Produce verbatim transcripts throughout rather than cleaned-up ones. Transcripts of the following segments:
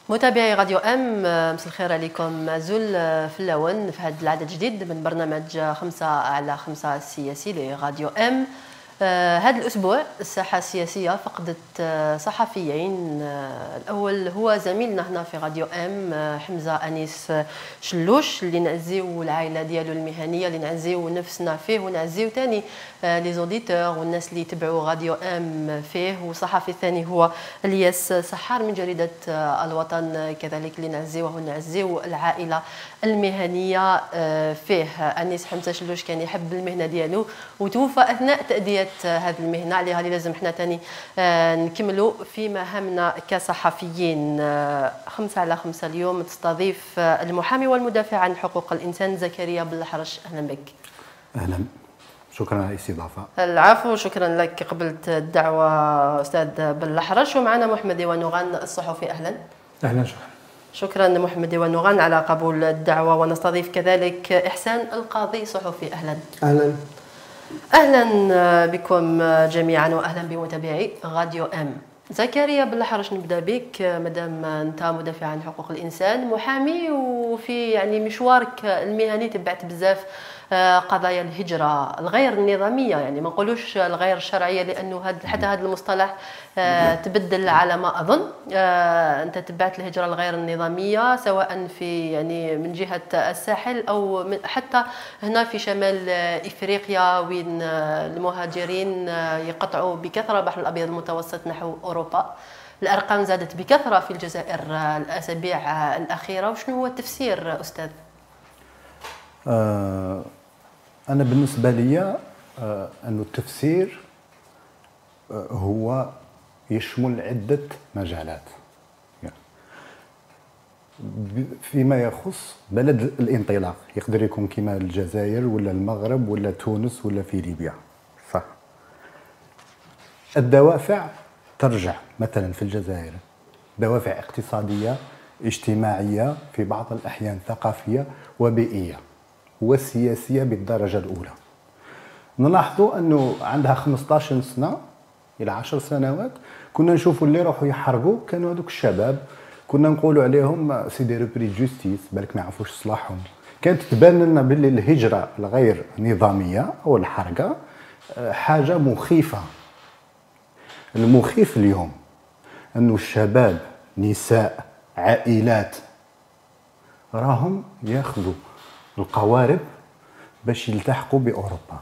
متابعي راديو ام، مساء الخير عليكم. معزول في اللون في هذا العدد الجديد من برنامج خمسة على خمسة السياسي لراديو ام. آه هذا الأسبوع الساحة السياسية فقدت آه صحفيين. آه الأول هو زميلنا هنا في راديو ام آه حمزة أنيس شلوش، اللي نعزيو العائلة ديالو المهنية، اللي نعزيو نفسنا فيه، ونعزيو ثاني آه لي زوديتور والناس اللي يتبعوا راديو ام فيه. والصحفي الثاني هو الياس سحار من جريدة آه الوطن، كذلك اللي نعزيوه ونعزيو العائلة المهنية آه فيه. أنيس حمزة شلوش كان يحب المهنة ديالو وتوفى أثناء تأدية هذه المهنه، عليها اللي لازم حنا ثاني نكملوا في مهامنا كصحفيين. خمسة على خمسة اليوم تستضيف المحامي والمدافع عن حقوق الانسان زكريا بلحرش. اهلا بك. اهلا، شكرا على الاستضافه. العفو، شكرا لك، قبلت الدعوه استاذ بلحرش. ومعنا محمد ديوان نوغان الصحفي. اهلا. اهلا، شكرا. شكرا محمد ديوان نوغان على قبول الدعوه. ونستضيف كذلك احسان القاضي صحفي. اهلا. اهلا. اهلا بكم جميعا واهلا بمتابعي راديو ام. زكريا بلحرش، نبدا بك مادام انت مدافع عن حقوق الانسان، محامي، وفي يعني مشوارك المهني تبعت بزاف قضايا الهجره الغير النظاميه، يعني ما نقولوش الغير الشرعيه لانه هاد حتى هذا المصطلح تبدل على ما اظن. انت تبعت الهجره الغير النظاميه سواء في يعني من جهه الساحل او من حتى هنا في شمال افريقيا، وين المهاجرين يقطعوا بكثره البحر الابيض المتوسط نحو اوروبا. الارقام زادت بكثره في الجزائر الاسابيع الاخيره، وشنو هو التفسير استاذ؟ آه أنا بالنسبة لي آه أن التفسير آه هو يشمل عدة مجالات. يعني فيما يخص بلد الانطلاق، يقدر يكون كما الجزائر ولا المغرب ولا تونس ولا في ليبيا، صح. الدوافع ترجع مثلا في الجزائر دوافع اقتصادية، اجتماعية، في بعض الأحيان ثقافية وبيئية والسياسية بالدرجة الأولى. نلاحظوا أنه عندها خمسطاش سنة إلى عشر سنوات كنا نشوفوا اللي يروحوا يحرقوا كانوا هذوك الشباب، كنا نقولوا عليهم سي دي ريبري جوستيس، بالك ما يعرفوش صلاحهم. كانت تبان لنا باللي الهجرة الغير نظامية أو الحرقة حاجة مخيفة. المخيف اليوم أنه الشباب، نساء، عائلات راهم ياخذوا القوارب باش يلتحقوا بأوروبا.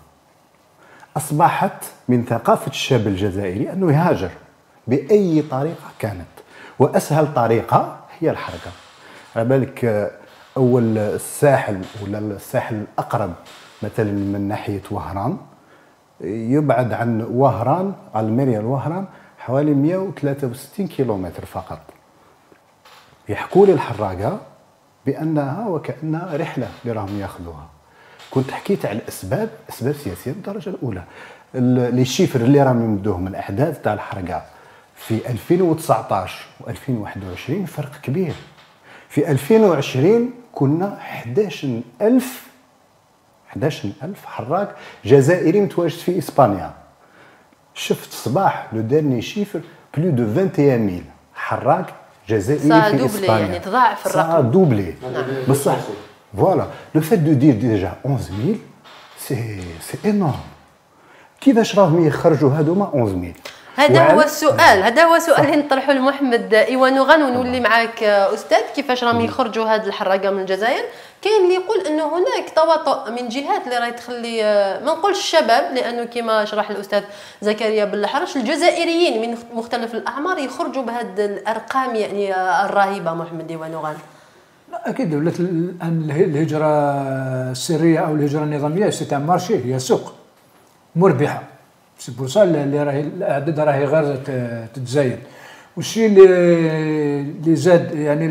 أصبحت من ثقافة الشاب الجزائري أنه يهاجر بأي طريقة كانت، وأسهل طريقة هي الحركة. على بالك أول الساحل ولا الساحل الأقرب مثلا من ناحية وهران يبعد عن وهران، الميريا الوهران حوالي مئة وثلاثة وستين كيلومتر فقط. يحكوا لي الحراقة بأنها وكأنها رحلة اللي راهم ياخذوها. كنت حكيت على الأسباب، أسباب سياسية بالدرجة الأولى. لي شيفر اللي راهم يمدوهم الأعداد تاع الحرقة في ألفين وتسعطاش و ألفين وواحد وعشرين فرق كبير. في ألفين وعشرين كنا حداش ألف حداش ألف حراق جزائري متواجد في إسبانيا. شفت صباح لو ديرني شيفر بلو دو واحد وعشرين ألف حراق جزائري في إسبانيا. يعني تضاعف الرقم. سا دوبلي. بصح فوالا لو فات دو دير ديجا أونز ميل سي سي انورم. كيفاش راهم يخرجوا هذوما أونز ميل؟ هذا هو السؤال، هذا هو سؤال اللي نطرحه لمحمد ايوانوغان ونولي معاك استاذ. كيفاش راهم يخرجوا هذه الحراقه من الجزائر؟ كاين اللي يقول انه هناك تواطؤ من جهات اللي راهي تخلي، ما نقولش الشباب لانه كما شرح الاستاذ زكريا بلحرش، الجزائريين من مختلف الاعمار يخرجوا بهذه الارقام يعني الرهيبه. محمد ايوانوغان. لا اكيد ولات الان الهجره السريه او الهجره النظاميه سي ان مارشي، هي سوق مربحه. سي بور سا اللي راهي الاعداد راهي غير تتزايد. والشيء اللي اللي زاد يعني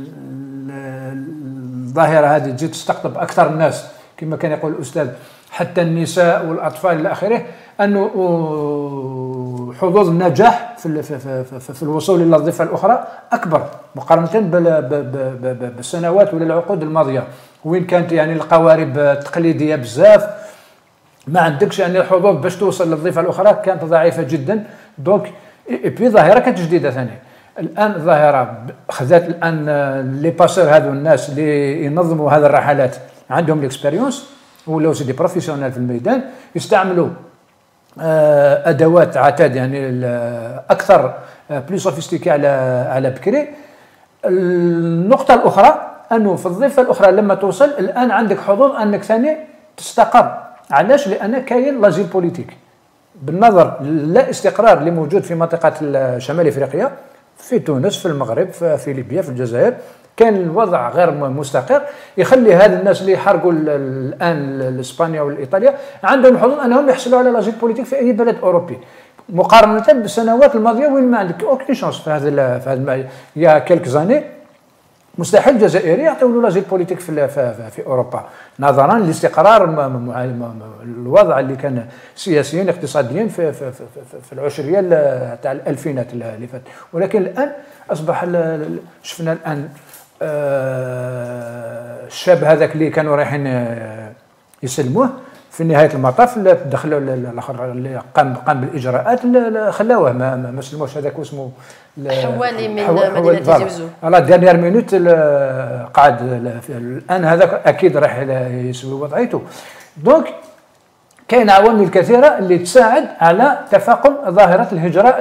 الظاهره هذه تجي تستقطب اكثر الناس كما كان يقول الاستاذ، حتى النساء والاطفال الى اخره، انه حظوظ النجاح في في في, في الوصول الى الوظيفه الاخرى اكبر مقارنه بالسنوات ولا العقود الماضيه، وين كانت يعني القوارب تقليديه بزاف، ما عندكش يعني الحظوظ باش توصل للوظيفه الاخرى كانت ضعيفه جدا. دونك اي بي ظاهره كانت جديده ثاني. الان الظاهره خذات الان لي باسور هذو الناس اللي ينظموا هذه الرحلات عندهم الاكسبيريونس ولاو سي دي بروفيسيونيل في الميدان، يستعملوا ادوات عتاد يعني اكثر بلو سوفيستيكي على على بكري. النقطه الاخرى انه في الضفه الاخرى لما توصل الان عندك حظوظ انك ثاني تستقر. علاش؟ لان كاين لاجيل بوليتيك بالنظر لا استقرار اللي موجود في منطقه شمال افريقيا، في تونس، في المغرب، في ليبيا، في الجزائر، كان الوضع غير مستقر، يخلي هذا الناس اللي يحرقوا الان اسبانيا والايطاليا عندهم حظوظ انهم يحصلوا على لاجيل بوليتيك في اي بلد اوروبي، مقارنه بالسنوات الماضيه وين ما عندك اوكي شانس في هذا في هذا يا كيلك زاني مستحيل الجزائري يعطيو له لاجيل بوليتيك في, في, في اوروبا نظرا لاستقرار الوضع اللي كان سياسيا اقتصاديا في, في, في, في العشريه تاع الالفينات اللي فات. ولكن الان اصبح شفنا الان الشاب هذاك اللي كانوا رايحين يسلموه في نهايه المطاف دخلوا الاخر اللي قام قام بالاجراءات خلاوه ما, ما سلموش هذاك اسمه حوالي من مدينه زوزو على دانيير مينوت قعد الان هذاك اكيد راح يسوي وضعيته. دونك كاين عوامل كثيره اللي تساعد على تفاقم ظاهره الهجره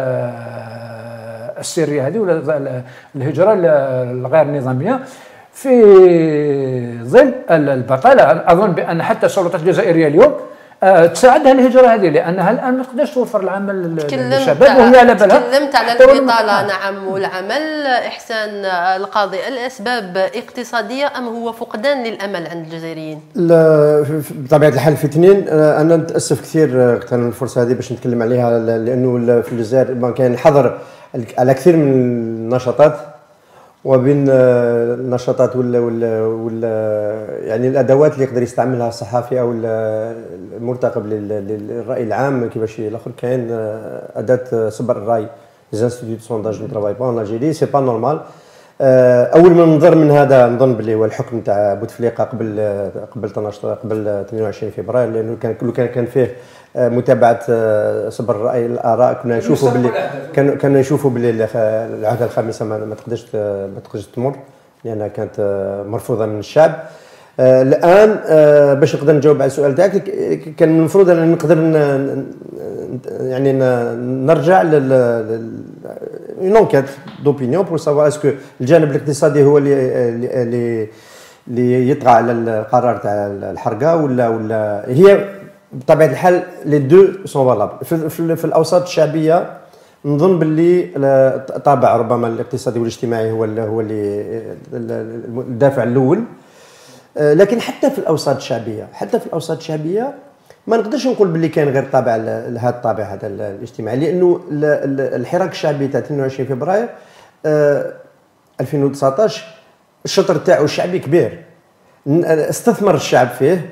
السريه هذه ولا الهجره الغير نظاميه في ظل البطاله. اظن بان حتى السلطات الجزائريه اليوم أه تساعدها الهجره هذه لانها الان ما تقدرش توفر العمل للشباب وهي على بالها. تكلمت على البطاله نعم والعمل. احسان القاضي، الاسباب اقتصاديه ام هو فقدان للامل عند الجزائريين؟ بطبيعه الحال في اثنين. انا نتاسف كثير اغتنم الفرصه هذه باش نتكلم عليها لانه في الجزائر كان حظر على كثير من النشاطات وبين النشاطات ولا ولا ولا يعني الادوات اللي يقدر يستعملها الصحافي او المرتقب للراي العام كيفاش الاخر. كاين اداه صبر الراي زانستيتيوت سونداج دو ترافاي با ان الجيري سي با نورمال. اول ما ننظر من هذا نظن باللي هو الحكم تاع بوتفليقه قبل قبل قبل اثنين وعشرين فبراير لانه كان كل كان كان فيه متابعه صبر الراي الاراء. كنا نشوفوا باللي كانوا كانوا يشوفوا باللي العهده الخامسه ما تقدرش ما تقدرش تمر لانها كانت مرفوضه من الشعب. الان باش نقدر نجاوب على السؤال تاعك كان المفروض ان نقدر يعني نرجع لل انكيت دوبينيون بور سافوار اسكو الجانب الاقتصادي هو اللي اللي اللي يطغى على القرار تاع الحرقه ولا ولا هي بطبيعه الحال لي دو سون فالابل. في, في, في الاوساط الشعبيه نظن باللي الطابع ربما الاقتصادي والاجتماعي هو اللي هو اللي الدافع الاول. لكن حتى في الاوساط الشعبيه حتى في الاوساط الشعبيه ما نقدرش نقول باللي كان غير طابع لهذا الطابع هذا الاجتماعي لانه الحراك الشعبي تاع اثنين وعشرين فبراير ألفين وتسعطاش الشطر تاعو الشعبي كبير استثمر الشعب فيه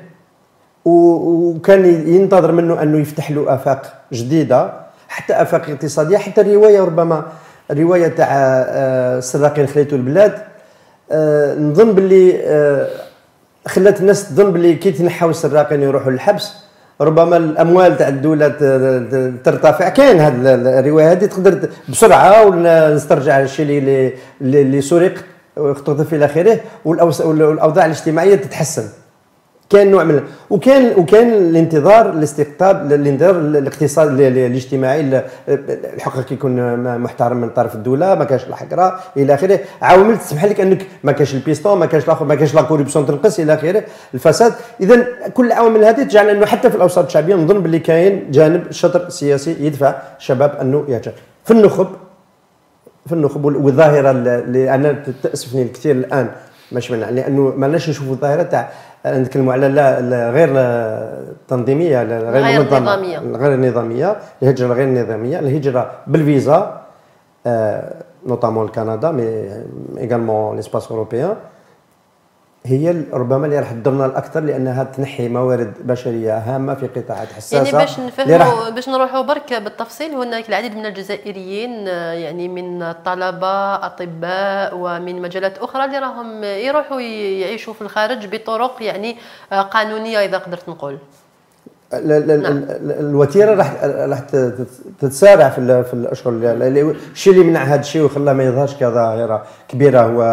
وكان ينتظر منه انه يفتح له افاق جديده حتى افاق اقتصاديه. حتى الروايه ربما الروايه تاع السراقين خليتوا البلاد نظن باللي خلات الناس تظن باللي كي تنحاو السراقين يروحوا للحبس ربما الاموال تاع الدوله ترتفع. كاين هذه الروايه هذه تقدر بسرعه ونسترجع الشيء اللي اللي سرق واختطف الى اخره والاوضاع الاجتماعيه تتحسن. كان نوع من وكان وكان الانتظار الاستقطاب الانتظار الاقتصاد الاجتماعي الحقوق يكون محترم من طرف الدوله ما كانش الحقره الى اخره. عوامل تسمح لك انك ما كانش البيستون ما كانش الاخر ما كانش لا كوربسيون تنقص الى اخره الفساد. اذا كل العوامل هذه تجعل انه حتى في الاوساط الشعبيه نظن باللي كاين جانب الشطر السياسي يدفع الشباب انه يهاجر. في النخب في النخب والظاهره اللي انا تاسفني الكثير الان ماشي منع لانه ما لناش نشوفوا الظاهره تاع نتكلموا على لا غير تنظيميه غير, غير نظاميه غير نظاميه الهجره غير نظاميه الهجره بالفيزا نوتامون كندا مي ايغالمون ليسباس اوروبيان هي ربما اللي راح تضرنا الاكثر لانها تنحي موارد بشريه هامه في قطاعات حساسه. يعني باش نفهموا باش نروحوا برك بالتفصيل هناك العديد من الجزائريين يعني من الطلبه اطباء ومن مجالات اخرى اللي راهم يروحوا يعيشوا في الخارج بطرق يعني قانونيه اذا قدرت نقول. الوتيره راح راح تتسارع في في الاشهر الشيء اللي منع هذا الشيء وخلاه ما يظهرش كظاهره كبيره هو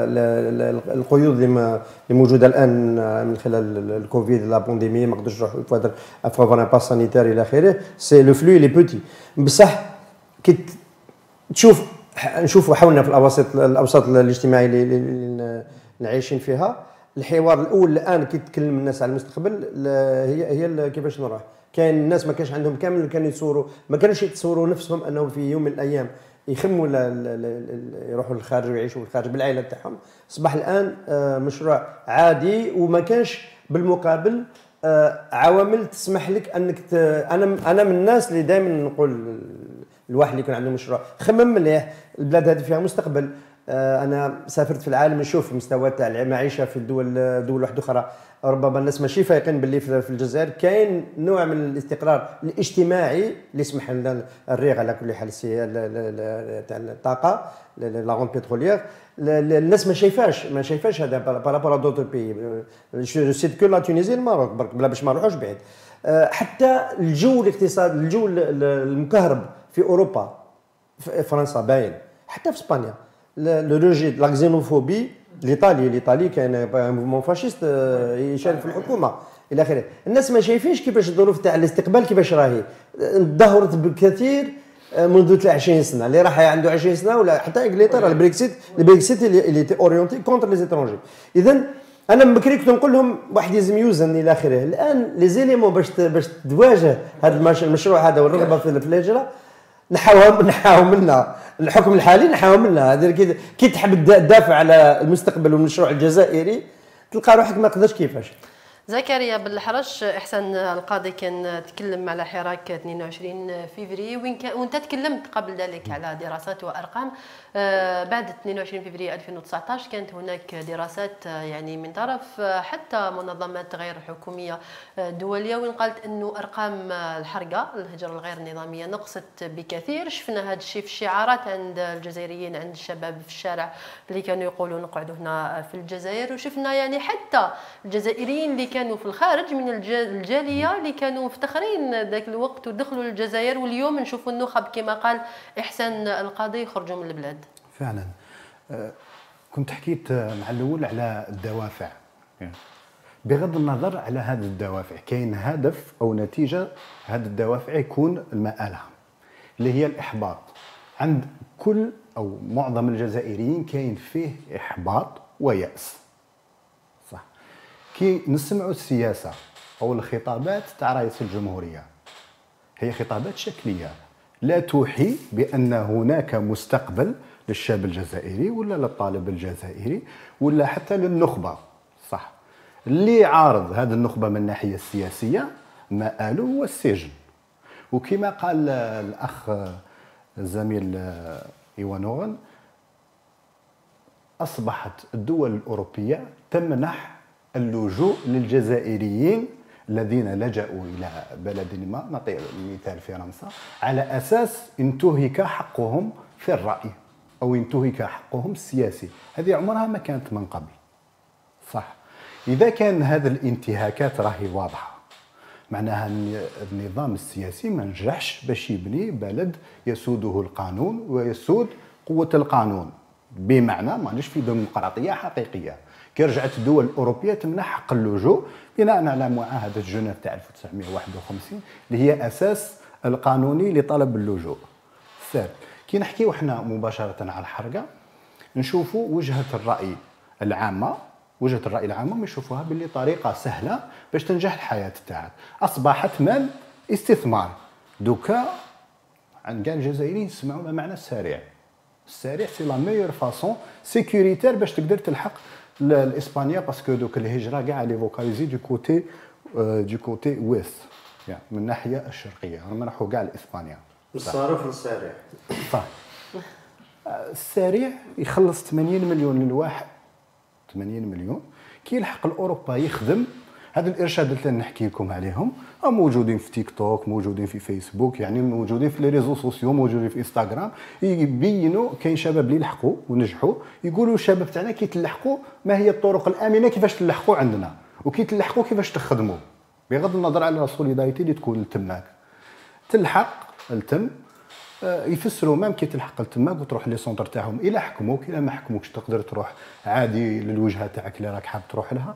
القيود اللي موجوده الان من خلال الكوفيد لا بانديمي ما نقدرش نروح فوادر افوار باس سانيتير الى اخره سي لو فلو لي بوتي بصح كي تشوف نشوفوا حولنا في الاوساط الاوساط الاجتماعي اللي عايشين فيها الحوار الاول الان كي تكلم الناس على المستقبل هي هي كيفاش نروح كاين الناس ما كانش عندهم كامل كانوا يتصوروا ما كانوش يتصوروا نفسهم انه في يوم من الايام يخموا يروحوا للخارج ويعيشوا في الخارج بالعائله تاعهم اصبح الان مشروع عادي وما كانش بالمقابل عوامل تسمح لك انك ت... انا انا من الناس اللي دائما نقول الواحد اللي يكون عنده مشروع خمم مليح البلاد هذه فيها مستقبل. انا سافرت في العالم نشوف مستوى تاع المعيشه في الدول دول واحده اخرى ربما الناس ماشي فايقين باللي في الجزائر كاين نوع من الاستقرار الاجتماعي اللي يسمح لنا الريغ على كل حال تاع الطاقه لا غون بتروليير الناس ما شايفاش ما شايفاش هذا بارابور دوتر بي جو سيت كو لا تونيزي الماروك برك بلا باش ما نروحوش بعيد. حتى الجو الاقتصاد الجو المكهرب في اوروبا في فرنسا باين حتى في اسبانيا لو روجي لا xénophobie الايطالي الايطالي كان موفمون فاشيست يشارك في الحكومه الى اخره. الناس ما شايفينش كيفاش الظروف تاع الاستقبال كيفاش راهي تدهورت بكثير منذ عشرين سنه اللي راح عنده عشرين سنه ولا حتى انجلترا البريكسيت البريكسيت اللي تي اورينتي كونتر لي زيترونجي. اذا انا من بكري كنت نقول لهم واحد لازم يوزن الى اخره. الان لي زيليمون باش باش تواجه هذا المشروع هذا والرغبه في الهجره نحاول نحاول منا الحكم الحالي نحاول منا هذا كي تحب تدافع على المستقبل والمشروع الجزائري تلقى روحك ما تقدرش كيفاش. زكريا بالحرش احسن القاضي كان تكلم على حراك اثنين وعشرين فيفري وين كان وانت تكلمت قبل ذلك على دراسات وارقام. آه بعد اثنين وعشرين فيفري ألفين وتسعة عشر كانت هناك دراسات آه يعني من طرف آه حتى منظمات غير حكوميه آه دوليه وين قالت انه ارقام الحرقه الهجره الغير نظاميه نقصت بكثير. شفنا هذا الشيء في الشعارات عند الجزائريين عند الشباب في الشارع اللي كانوا يقولوا نقعدوا هنا في الجزائر وشفنا يعني حتى الجزائريين اللي كانوا في الخارج من الجاليه اللي كانوا مفتخرين ذاك الوقت ودخلوا للجزائر واليوم نشوفوا النخب كما قال احسان القاضي يخرجوا من البلاد. فعلا كنت حكيت مع الاول على الدوافع بغض النظر على هذه الدوافع كاين هدف او نتيجه هذه الدوافع يكون المآلة اللي هي الاحباط عند كل او معظم الجزائريين كاين فيه احباط ويأس. صح كي نسمعوا السياسه او الخطابات تاع رئيس الجمهوريه هي خطابات شكليه لا توحي بان هناك مستقبل للشاب الجزائري ولا للطالب الجزائري ولا حتى للنخبه. صح اللي عارض هذه النخبه من الناحيه السياسيه مآله هو السجن. وكما قال الاخ الزميل ايوانوغن اصبحت الدول الاوروبيه تمنح اللجوء للجزائريين الذين لجأوا إلى بلد ما نعطي مثال فرنسا على أساس انتهك حقهم في الرأي أو انتهك حقهم السياسي. هذه عمرها ما كانت من قبل. صح إذا كان هذه الانتهاكات راهي واضحة معناها النظام السياسي ما نجحش باش يبني بلد يسوده القانون ويسود قوة القانون بمعنى ما نجش في ديمقراطية حقيقية. كي رجعت الدول الأوروبية تمنح حق اللجوء بناء على معاهدة جنيف تاع ألف وتسعمائة وواحد وخمسين اللي هي أساس القانوني لطلب اللجوء. ثالث كي نحكيو احنا مباشرة على الحرقة نشوفوا وجهة الرأي العامة وجهة الرأي العامة يشوفوها باللي طريقة سهلة باش تنجح الحياة تاعك. أصبحت مال استثمار دوكا عند كاع الجزائريين يسمعوا ما معنى السريع. السريع سي لا ميور فاسون سيكوريتير باش تقدر تلحق لاسبانيا باسكو دوك الهجره كاع لي فوكاليزي دو كوتي دو كوتي ويست يعني من الناحيه الشرقيه راهم راحوا كاع لاسبانيا. الصاروخ السريع صح السريع يخلص ثمانين مليون للواحد ثمانين مليون كي يلحق لاوروبا يخدم. هذا الارشادات اللي نحكي لكم عليهم موجودين في تيك توك موجودين في فيسبوك يعني موجودين في لي ريزو سوسيو موجودين في انستغرام يبينوا كاين شباب اللي لحقوا ونجحوا يقولوا الشباب تاعنا كي تلحقوا ما هي الطرق الامنه كيفاش تلحقوا عندنا وكي تلحقوا كيفاش تخدموا. بغض النظر على السوليداريتي اللي تكون تماك تلحق التم. يفسروا مام كي تلحق لتماك وتروح لي سونتر تاعهم، الا حكموك الا ما حكموكش تقدر تروح عادي للوجهه تاعك اللي راك حاب تروح لها،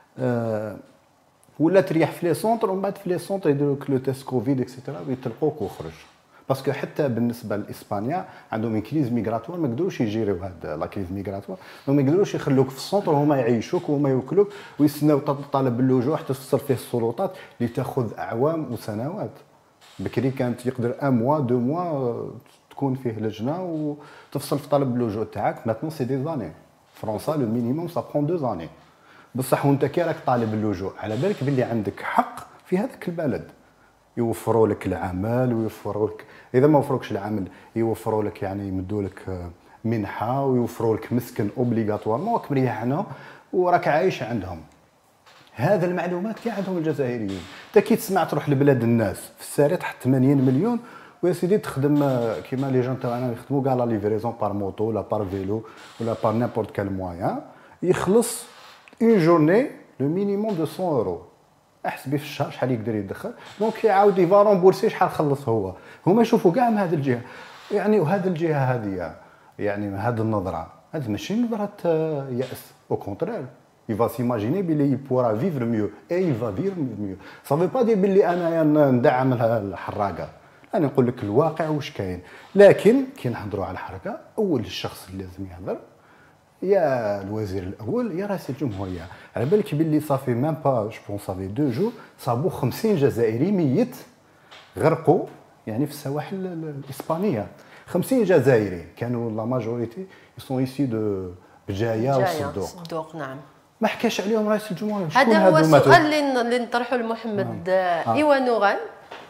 أه ولا تريح في لي سونتر ومن بعد في لي سونتر يديروا لك لو تيست كوفيد اكسيتيرا ويطلقوك وخرج. باسكو حتى بالنسبه لاسبانيا عندهم كريز ميغراتوار ما يقدروش يجيريو هاد لا كريز ميغراتوار، ما يقدروش يخلوك في السونتر وهما يعيشوك وهما يوكلوك ويستناو طالب اللجوء حتى تصل فيه السلطات اللي تاخذ اعوام وسنوات. بكري كانت يقدر ان موا دو موا تكون فيه لجنه وتفصل في طلب اللجوء تاعك. ماتنون سي دي زاني، فرنسا لو مينيموم سا برون دو زاني. بصح وانت كي راك طالب اللجوء على بالك باللي عندك حق في هذاك البلد، يوفروا لك العمل ويوفروا لك، اذا ما وفروكش العمل يوفروا لك يعني يمدوا لك منحه ويوفروا لك مسكن اوبليغاتوارمون راك مريح عنهم وراك عايش عندهم. هذا المعلومات كاع عندهم الجزائريين. انت كي تسمع تروح لبلاد الناس في الساريه تحت ثمانين مليون ويا سيدي تخدم كيما لي جون تاعنا يخدموا كاع لا ليفريزون بار موطو ولا بار فيلو ولا بار نيمبورت كال موان، يخلص اون جورني لو مينيموم دو مية اورو. احسبي في الشهر شحال يقدر يدخل، دونك يعاود يفارون بورسي شحال خلص هو. هما يشوفوا كاع من هذه الجهه يعني، وهذه الجهه هذه يعني هذه النظره هذه ماشي نظره يأس، او كونترير il va s'imaginer بلي il pourra vivre mieux et il va vivre mieux. ça veut pas dire بلي انايا ندعم الحراقه، انا نقول لك الواقع واش كاين. لكن كي نهضروا على الحركه اول الشخص اللي لازم يهضر يا الوزير الاول يا رئيس الجمهوريه. على بالك باللي صافي ميم با جو بون صافي دو جو صابوا خمسين جزائري ميت غرقوا يعني في السواحل الاسبانيه. خمسين جزائري كانوا لا ماجوريتي يسون ايسي دو بجايه والصدوق. الصدوق نعم. ما حكاش عليهم رئيس الجمهوريه. هذا هو السؤال اللي اللي نطرحه لمحمد آه. ايوا نوران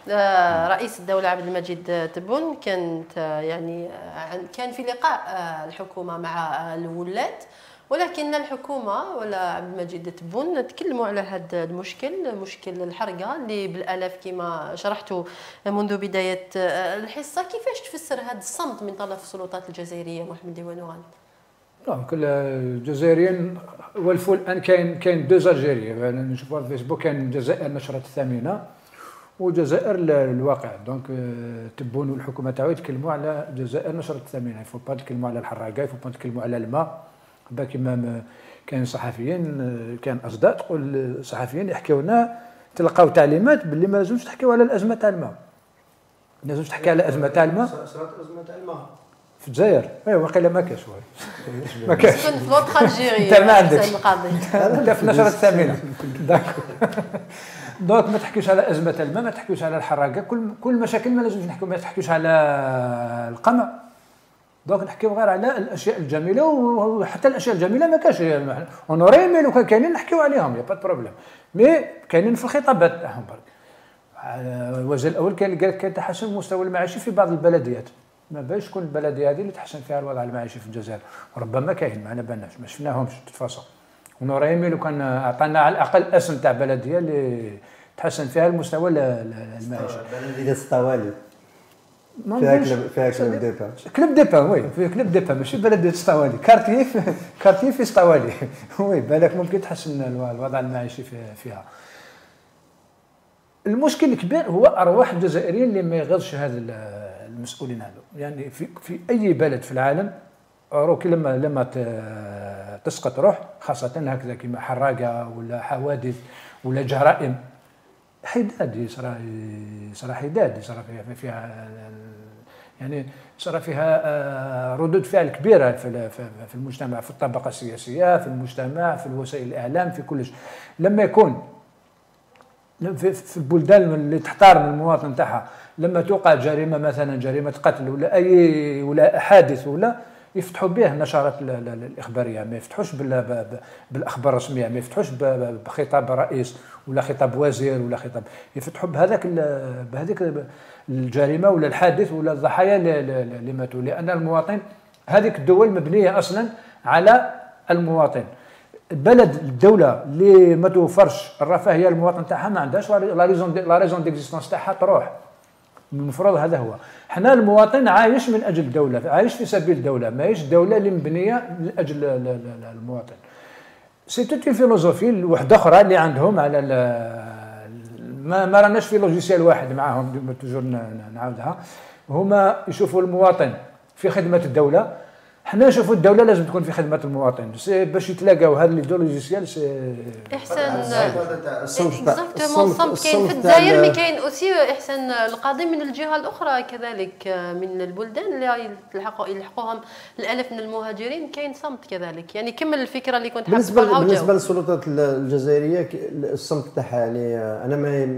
آه رئيس الدولة عبد المجيد تبون. كانت آه يعني آه كان في لقاء آه الحكومة مع آه الولاة، ولكن الحكومة ولا عبد المجيد تبون تكلموا على هذا المشكل، مشكل الحرقة اللي بالآلاف كما شرحتوا منذ بداية آه الحصة. كيفاش تفسر هذا الصمت من طرف السلطات الجزائرية محمد ايوا نوران؟ كل الجزائريين والفوا الان كاين كاين دو الجزائريه نشوفوا في فيسبوك، كاين الجزائر نشرت الثامنه وجزائر الواقع. دونك تبون والحكومه تاعو يتكلموا على الجزائر نشرت الثامنه، يفو با يتكلموا على الحراقه، يفو با يتكلموا على الماء. كيما كاين صحفيين كان اصداء تقول الصحفيين يحكيو لنا تلقاو تعليمات باللي ما لازمش تحكيو على الازمه تاع الماء، ما لازمش تحكي على الازمه تاع الماء. صارت ازمه تاع الماء في الجزائر ايوا واقيلا ما كاش ما كاش كنت في لوطخ الجيري انت ما عندكش القاضي انت في نشرة الثامنه داكو. دونك ما تحكيوش على ازمه الماء، ما تحكيوش على الحراقه، كل كل المشاكل ما لازمش نحكيو، ما تحكيوش على القمع. دونك نحكيو غير على الاشياء الجميله، وحتى الاشياء الجميله ما كاش اونوري مي لو كان كاينين نحكيو عليهم يا با بروبليم، مي كاينين في الخطابات تاعهم برك. الوزير الاول كان قال كان تحسن المستوى المعيشي في بعض البلديات، ما باش كل البلديه هذه اللي تحسن فيها الوضع المعيشي في الجزائر، وربما كاين ما على بالناش ما شفناهمش تتفاصيل. ونوريمي لو كان عطانا على الاقل اسم تاع بلديه اللي تحسن فيها المستوى المعيشي. بلديه سطوالي فيها كلب فيها كلب ديبا كلب ديبا وي في كلب ديبا ماشي بلديه سطوالي، كارتيي كارتيي في سطوالي وي بالك ممكن تحسن الوضع المعيشي فيها. المشكل الكبير هو ارواح الجزائريين اللي ما يغيظش هذا المسؤولين هذو. يعني في في اي بلد في العالم روكي لما لما تسقط روح خاصه هكذا كما حراقه ولا حوادث ولا جرائم، حداد يصرى يصرى حداد يصرى فيها فيها يعني صار فيها ردود فعل كبيره في في المجتمع، في الطبقه السياسيه، في المجتمع، في وسائل الاعلام، في كل شيء. لما يكون في البلدان اللي تحترم المواطن تاعها لما توقع جريمه مثلا جريمه قتل ولا اي ولا حادث ولا يفتحوا به النشرات الاخباريه، ما يفتحوش بالاخبار الرسميه، ما يفتحوش بخطاب رئيس ولا خطاب وزير ولا خطاب، يفتحوا بهذاك بهذيك الجريمه ولا الحادث ولا الضحايا اللي ماتوا. لان المواطن هذيك الدول مبنيه اصلا على المواطن. البلد الدوله اللي ما توفرش الرفاهيه للمواطن تاعها ما عندهاش لا ريزون لا ريزون ديكزيستونس تاعها تروح. المفروض هذا هو. حنا المواطن عايش من اجل الدوله، عايش في سبيل الدوله، ماهيش الدوله اللي مبنيه لاجل المواطن. سي توت فيلوزوفي واحده اخرى اللي عندهم على ما, ما راناش في لوجيسيال واحد معاهم توجور نعاودها. هما يشوفوا المواطن في خدمه الدوله، حنا نشوفوا الدوله لازم تكون في خدمه المواطن باش يتلاقاو هاد لي دو لوجيسيال. احسن الصمت اكزاكتومون الصمت كاين في الجزائر، مي كاين اوسي احسن القاضي من الجهه الاخرى كذلك من البلدان اللي يلحقوا يلحقوهم الالاف من المهاجرين كاين صمت كذلك. يعني كمل الفكره اللي كنت حاب بالنسبه تقولها. بالنسبه للسلطات الجزائريه الصمت تاعها يعني انا ما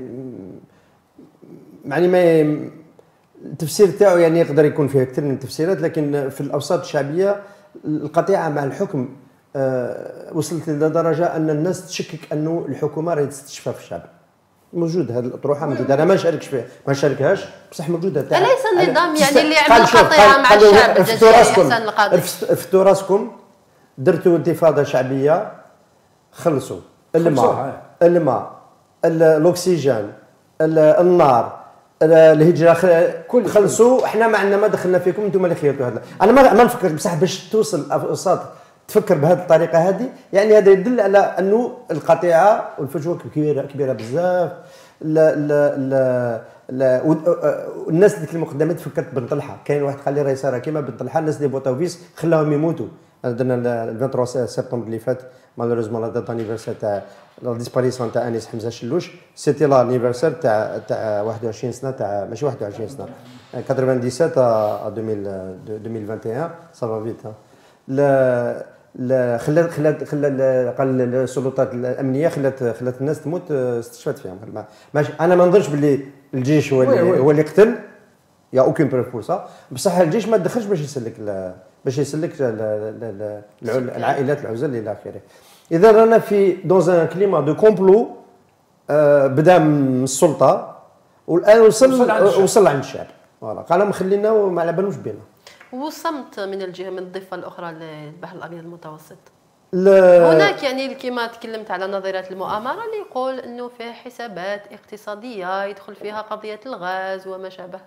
يعني ما التفسير تاعو يعني يقدر يكون فيه اكثر من تفسيرات، لكن في الاوساط الشعبيه القطيعه مع الحكم أه وصلت لدرجه ان الناس تشكك انه الحكومه راهي تستشفى في الشعب. موجود هذه الاطروحه موجوده، انا ما نشاركش فيها ما نشاركهاش بصح موجوده. اليس النظام يعني اللي يعمل قطيعه مع الشعب الجزائري احسن القاضي؟ افتوا راسكم، درتوا انتفاضه شعبيه، خلصوا الماء الماء الاكسجين النار الهجره كل خلصوا. احنا ما عندنا ما دخلنا فيكم، انتم اللي خيرتوا هذا. انا ما ما نفكر بصح باش توصل اوساط تفكر بهذه الطريقه هذه، يعني هذا يدل على انه القطيعه والفجوه كبيره كبيره بزاف. لا لا لا لا والناس اللي المقدمات فكرت بن طلحه، كاين واحد قال لي راهي صايره كيما بن طلحه، الناس اللي بوطوفيس خلاهم يموتوا. درنا ل ثلاثة وعشرين سبتمبر اللي فات مالوريزمون لا دات انيفرسير تاع لا ديسباريسيون تاع انيس حمزه شلوش، سيتي لا انيفرسير تاع تاع واحد وعشرين سنه تاع ماشي واحد وعشرين سنه سبعة وثمانين ا ألفين وواحد وعشرين صافا فيت. لا لا خلات خلات خلات قال السلطات الامنيه خلات خلات الناس تموت استشفت فيهم. ماشي انا ما نظنش باللي الجيش هو اللي هو اللي قتل، يا اوكين بروف بور سا، بصح الجيش ما تدخلش باش يسلك باش يسلك العائلات العزل الى اخره. اذا رانا في دون ان كليما دو كومبلو بدا من السلطه والان وصل وصل عند الشعب. فوالا قال مخلينا وما على بالوش بينا. وصمت من الجهه من الضفه الاخرى للبحر الابيض المتوسط. لا هناك يعني كما تكلمت على نظريه المؤامره اللي يقول انه فيه حسابات اقتصاديه يدخل فيها قضيه الغاز وما شابه.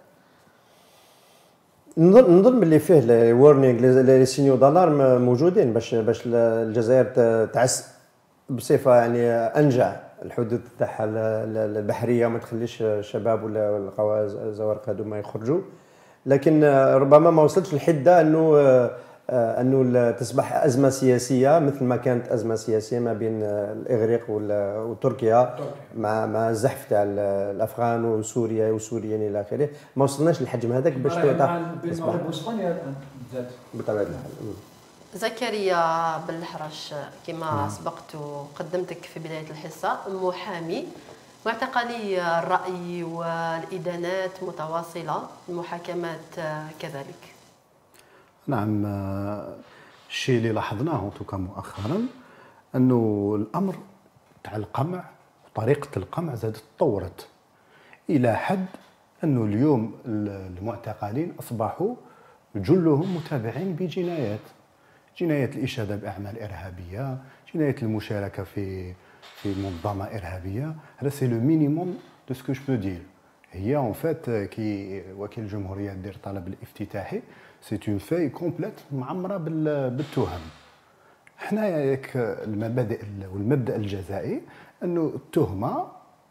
نظن نظن باللي فيه لي وورنينغ لي سينيو دالارم موجودين باش باش الجزائر تعس بصفه يعني انجع الحدود تاعها البحريه وما تخليش الشباب ولا الزوارق هذو ما يخرجوا. لكن ربما ما وصلتش للحده انه انه تصبح ازمه سياسيه مثل ما كانت ازمه سياسيه ما بين الاغريق وتركيا مع مع الزحف تاع الافغان وسوريا والسوريين الى اخره. ما وصلناش للحجم هذاك باش بين المغرب واسبانيا بالذات بطبيعه الحال. زكريا بالحرش كما سبقت وقدمتك في بدايه الحصه، محامي معتقلي الرأي والإدانات متواصلة، المحاكمات كذلك. نعم، الشيء اللي لاحظناه توكا مؤخرا أنه الأمر تاع القمع وطريقة القمع زادت تطورت إلى حد أنه اليوم المعتقلين أصبحوا جلهم متابعين بجنايات، جناية الإشادة بأعمال إرهابية، جناية المشاركة في في منظمه ارهابيه. هذا سي لو مينيموم دو سكو جو بو دير. هي اون فات كي وكيل الجمهوريه دير طلب الافتتاحي سي اون في كومبليت معمره بالتهم. حنا المبادئ والمبدا الجزائي انه التهمه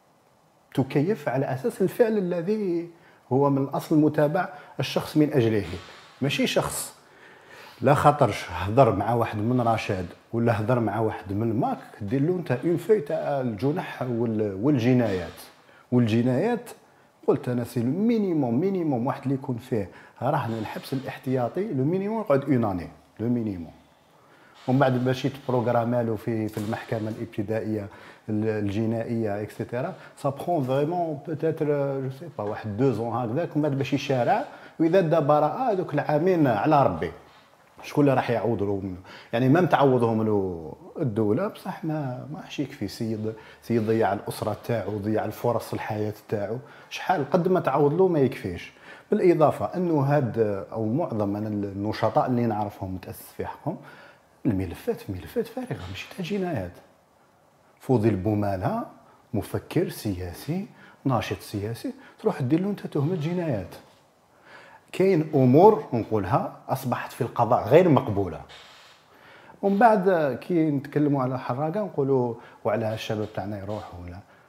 تكيف على اساس الفعل الذي هو من الاصل متابع الشخص من اجله، ماشي شخص لا خاطرش هضر مع واحد من رشاد ولا هضر مع واحد من ماك دير له انت اون في تاع الجنح والجنايات. والجنايات قلت انا سي لو مينيموم مينيموم واحد اللي يكون فيه رهن الحبس الاحتياطي لو مينيموم يقعد اون اني لو مينيموم، ومن بعد باش يتبروغرامالو في في المحكمه الابتدائيه الجنائيه اكسيتيرا سا برون فريمون بوتيتر جو سي با واحد دو زون هكذاك، ومن بعد باش يشارع واذا دا براءه هذوك العامين على ربي شكون اللي راح يعوض له منه. يعني ما متعوضهم له الدوله بصح ما ماش يكفي. سيد سيد ضيع الاسره تاعو، ضيع الفرص الحياه تاعو، شحال قد ما تعوض له ما يكفيش. بالاضافه انه هاد او معظم من النشطاء اللي نعرفهم متاسس في حقهم الملفات ملفات فارغه ماشي تاع جنايات. فوضي بومالها مفكر سياسي ناشط سياسي تروح دير له انت تهمه جنايات. كاين امور نقولها اصبحت في القضاء غير مقبوله، ومن بعد كي نتكلموا على حراقه نقولوا وعلى الشباب تاعنا يروحوا ولا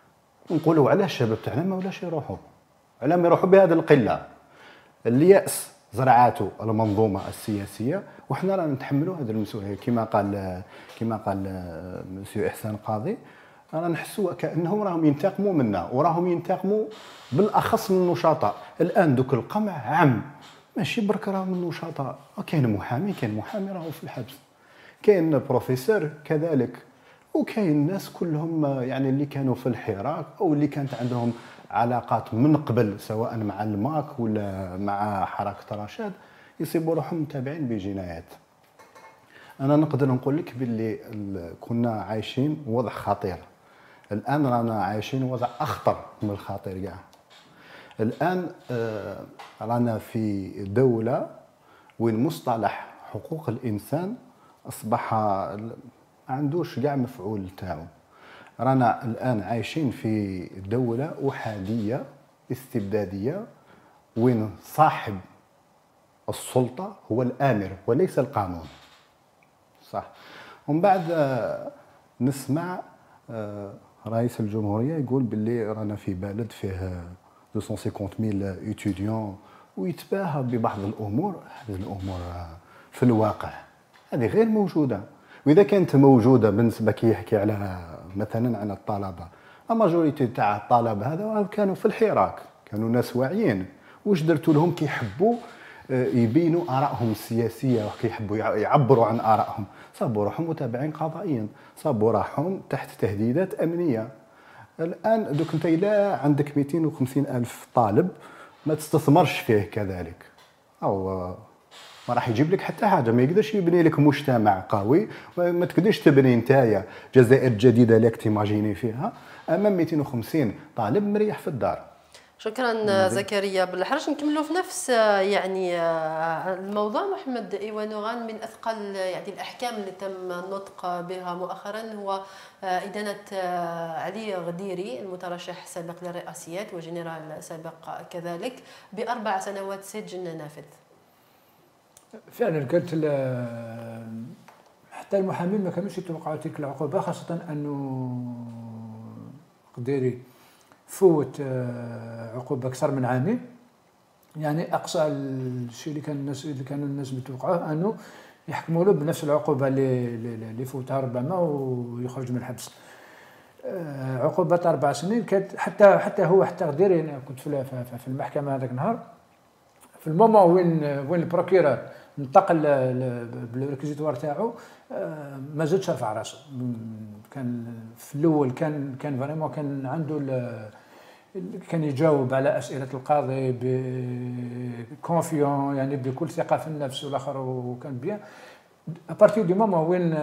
نقولوا على الشباب تاعنا ما ولاش يروحوا، على ما يروحوا بهذه القله. الياس زرعاته المنظومه السياسيه، وحنا رانا نتحملوا هذه المسؤوليه. كما قال كما قال مسيو احسان قاضي، رانا نحسوا كانهم راهم ينتقموا منا، وراهم ينتقموا بالاخص من النشطاء. الان دوك القمع عام، ماشي برك راهم النشطاء، كاين محامي كاين محامي راهو في الحبس، كاين بروفيسور كذلك، وكاين ناس كلهم يعني اللي كانوا في الحراك او اللي كانت عندهم علاقات من قبل سواء مع الماك ولا مع حركه رشاد، يصيبوا روحهم متابعين بجنايات. انا نقدر نقول لك باللي كنا عايشين وضع خطير، الان رانا عايشين وضع اخطر من الخطير كاع. الان آه رانا في دوله وين مصطلح حقوق الانسان اصبح ما عندوش كاع مفعول تاعو. رانا الان عايشين في دوله احاديه استبداديه وين صاحب السلطه هو الامر وليس القانون، صح. ومن بعد آه نسمع آه رئيس الجمهوريه يقول باللي رانا في بلد فيه مئتين وخمسين ألف إتيديون، ويتباهى ببعض الامور. هذه الامور آه في الواقع هذه غير موجوده، واذا كانت موجوده بالنسبه كي يحكي على مثلا عن الطلبه، الماجوريتي تاع الطلبه هذا كانوا في الحراك، كانوا ناس واعيين. واش درتوا لهم كي يحبوا يبينوا ارائهم السياسيه وكيحبوا يعبروا عن ارائهم؟ صابوا روحهم متابعين قضائيا، صابوا روحهم تحت تهديدات امنيه. الان دوك انت الا عندك مئتين وخمسين الف طالب ما تستثمرش فيه كذلك، او ما راح يجيب لك حتى حاجه، ما يقدرش يبني لك مجتمع قوي، وما تقدرش تبني نتايا جزائر جديده لك تيماجيني فيها امام مئتين وخمسين طالب مريح في الدار. شكرا زكريا بالحرج. نكملوا في نفس يعني الموضوع. محمد ايوانوغان، من اثقل يعني الاحكام اللي تم النطق بها مؤخرا هو ادانه علي غديري المترشح السابق للرئاسيات وجنرال سابق كذلك باربع سنوات سجن نافذ. فعلا كانت حتى المحامين ما كانوش يتوقعوا تلك العقوبه، خاصه انه غديري فوت عقوبه اكثر من عامين. يعني اقصى الشيء اللي كان الناس اللي كانوا الناس متوقعوه انه يحكموا له بنفس العقوبه اللي اللي فوتها ربما ويخرج من الحبس. عقوبه اربع سنين كانت حتى حتى هو حتى غديري. انا كنت في في المحكمه هذاك النهار في المومون وين وين البروكيرور انتقل بالريكيزيتوار تاعو، ما زادش رفع راسه. كان في الاول كان كان فريمون كان عنده كان يجاوب على اسئله القاضي بكونفيون، يعني بكل ثقه في النفس والاخر، وكان بيان. ابارتي دي مومون وين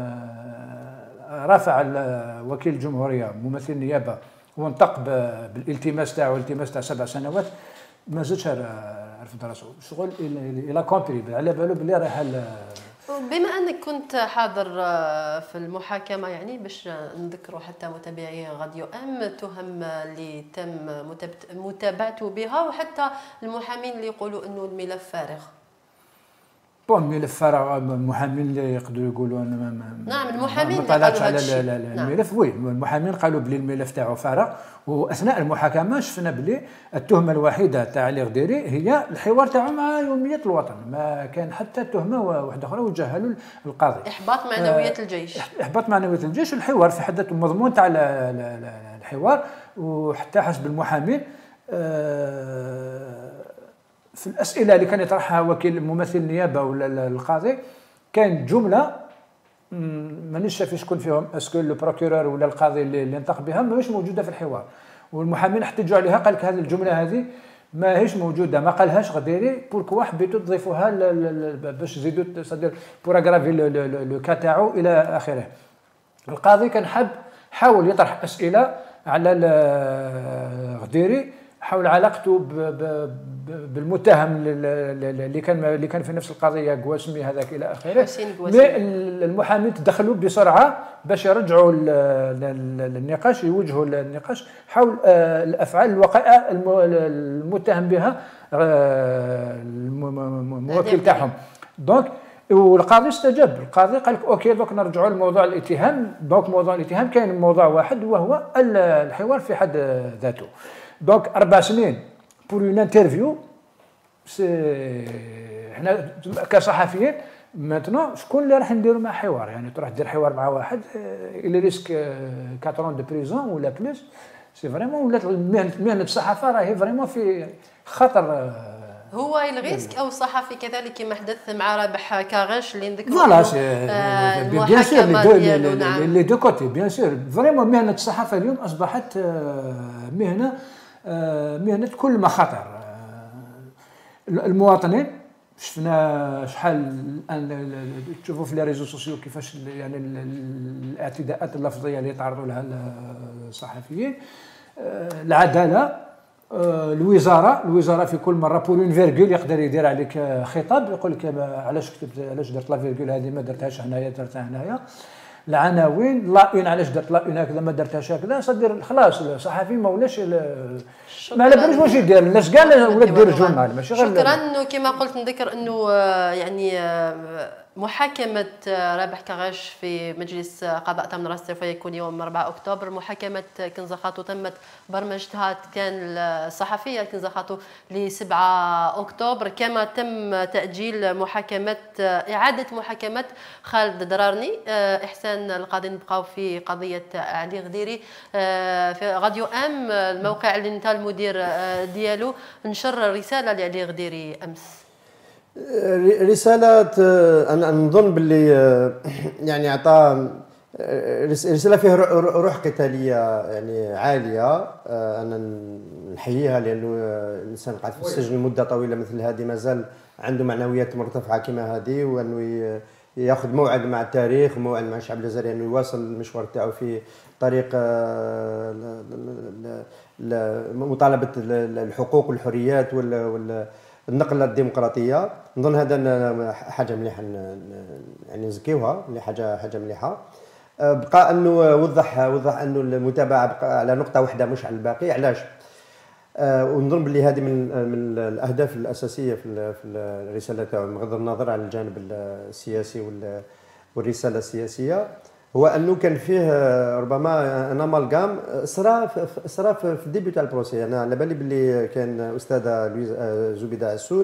رفع وكيل الجمهوريه ممثل النيابه وانطق بالالتماس تاعو، الالتماس تاع سبع سنوات، ما زادش رفض راسه. شغل الى كومبري على بالو بلي راح. بما انك كنت حاضر في المحاكمه، يعني باش نذكروا حتى متابعي راديو ام التهم اللي تم متابعته بها، وحتى المحامين اللي يقولوا انه الملف فارغ. بون ملف فارغ، المحامين اللي يقدروا يقولوا انا نعم المحامين ما طلعتش على الملف. وي المحامين قالوا بلي الملف تاعو فارغ، واثناء المحاكمه شفنا بلي التهمه الوحيده تاع علي غديري هي الحوار تاعو مع يوميه الوطن، ما كان حتى تهمه واحده اخرى وجهها له القاضي. احباط معنويات الجيش. احباط معنويات الجيش. الحوار في حد ذاته المضمون تاع الحوار، وحتى حسب المحامين في الاسئله اللي كان يطرحها وكيل ممثل النيابه ولا القاضي كان جمله مانيش شايف شكون فيهم، اسكو لو بروكيرور ولا القاضي اللي انطق بها ماهيش موجوده في الحوار، والمحامين احتجوا عليها. قال لك هذه الجمله هذه ماهيش موجوده، ما قالهاش غديري، بوركوا حبيتوا تضيفوها باش تزيدوا صدر بور اغرافي لو كا تاعو الى اخره. القاضي كان حب حاول يطرح اسئله على غديري حول علاقته بالمتهم اللي كان اللي كان في نفس القضيه قواسمي هذاك الى اخره. المحامين تدخلوا بسرعه باش يرجعوا النقاش، يوجهوا النقاش حول الافعال الوقائع المتهم بها الموكل تاعهم. دونك والقاضي استجاب. القاضي قال لك اوكي دوك نرجعوا لموضوع الاتهام. دونك موضوع الاتهام كاين موضوع واحد وهو الحوار في حد ذاته. دونك اربع سنين بور اون انترفيو. حنا كصحفيين ماتنا شكون اللي راح نديروا مع حوار؟ يعني تروح دير حوار مع واحد اللي ريسك أربعة دو بريزون ولا بلوس. سي فريمون ولات مهنه الصحافه راهي فريمون في خطر. هو الريسك او الصحفي كذلك كما حدث مع رابح كاغاش اللي نذكروا فوالا بيان سور لي دو كوتي بيان سور. فريمون مهنه الصحافه اليوم اصبحت مهنه مهنه كل مخاطر. المواطنين شفنا شحال الان تشوفوا في لي ريزو سوسيو كيفاش يعني الاعتداءات اللفظيه اللي يتعرضوا لها الصحفيين. العداله، الوزاره الوزاره في كل مره بور اون فيرغول يقدر يدير عليك خطاب يقول لك علاش كتبت علاش درت لا فيرغول هذه ما درتهاش هنايا درتها هنايا. العناوين لا اون علاش درت لا اون هكذا ما درتهاش هكذا. صدر خلاص الصحفي ما ولاش ما على بالوش واش يدير الناس كاع ولا دير الجورنال ماشي غير. شكرا. انه كما قلت نذكر انه يعني محاكمة رابح كاغاش في مجلس قضاء تم راسته يكون يوم أربعة أكتوبر. محاكمة كنزة خاطو تمت برمجتها كان الصحفية كنزة خاطو ل سبعة أكتوبر. كما تم تأجيل محاكمة إعادة محاكمة خالد درارني. إحسان القاضي نبقاو في قضية علي غديري. في راديو أم الموقع اللي انت المدير ديالو نشر رسالة لعلي غديري أمس. رسالة أنا نظن باللي يعني عطى رسالة فيها روح قتالية يعني عالية. أنا نحييها لأنه الإنسان قاعد في السجن لمدة طويلة مثل هذه مازال عنده معنويات مرتفعة كما هذه، وأنه ياخذ موعد مع التاريخ وموعد مع الشعب الجزائري أنه يواصل المشوار تاعو في طريق مطالبة الحقوق والحريات وال النقله الديمقراطيه. نظن هذا حاجه مليحه يعني نزكيوها اللي حاجه حاجه مليحه. بقى انه وضح وضح انه المتابعه بقى على نقطه واحده مش على الباقي. علاش؟ ونظن باللي هذه من من الاهداف الاساسيه في في الرساله تاعو بغض النظر عن الجانب السياسي والرساله السياسيه، هو انه كان فيه ربما ان امالغام صرا صرا في الديبيو تاع البروسي. انا على بالي باللي كان استاذه زبيده عسود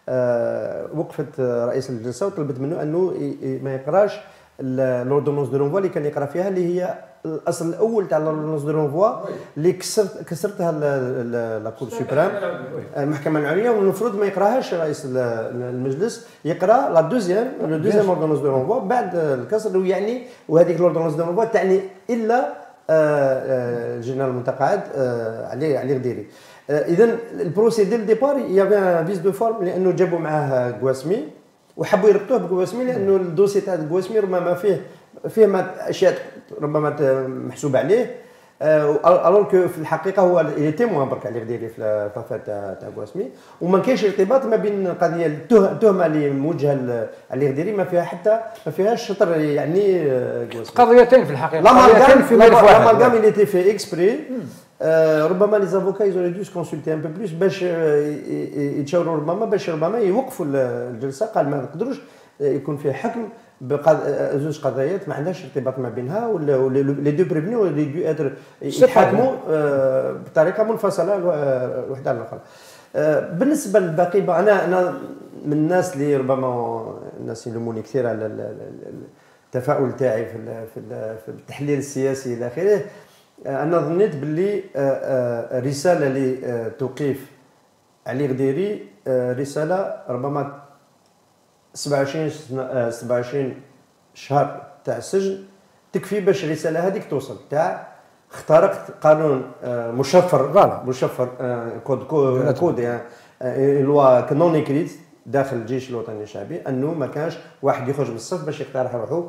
وقفت رئيس الجلسه وطلبت منه انه ما يقراش لوردونونس دو رونفوا اللي كان يقرا فيها، اللي هي الاصل الاول تاع لوردونونس دو رونفوا اللي كسرت كسرتها لا كور سوبريم المحكمه العليا، والمفروض ما يقراهاش رئيس المجلس، يقرا لا دوزيام لو دوزيام لوردونونس دو رونفوا بعد الكسر. ويعني وهذيك لوردونونس دو رونفوا تعني الا الجنرال المتقاعد علي علي غديري. اذا البروسي ديال ديبار يافي فيز دو فورم لانه جابوا معاه قواسمي وحبوا يربطوه بقواسمي لانه الدوسي تاع قواسمي ربما فيه فيه اشياء ربما محسوب عليه، الوغ كو في الحقيقه هو تيموان برك علي غديري في الطفات تاع تاع قواسمي، وما كاينش ارتباط ما بين القضيه التهمه اللي موجهه علي غديري ما فيها حتى ما فيهاش شطر يعني قواسمي. قضيتين في الحقيقه، قضيتين في ملف واحد. لا مالغام اللي تي في اكسبري. ربما لي زافوكا يزوري دو كونسلتي ان بو بلوس باش يتشاوروا ربما باش ربما يوقفوا الجلسه. قال ما نقدروش يكون فيه حكم بزوج قضايات ما عندهاش ارتباط ما بينها، ولي دو بريفنيو لي دو اتر يتحاكموا بطريقه منفصله الوحده على الاخرى. بالنسبه للباقي انا انا من الناس اللي ربما الناس يلوموني كثير على التفاؤل تاعي في في التحليل السياسي الى اخره. انا ظنيت باللي رساله اللي توقيف علي غديري رساله ربما سبعة وعشرين سبعة وعشرين شهر تاع السجن تكفي باش الرساله هذيك توصل. تاع اخترقت قانون مشفر مشفر كود كود يعني لوا كنون اكريت داخل الجيش الوطني الشعبي، انه ما كانش واحد يخرج من الصف باش يقترح روحه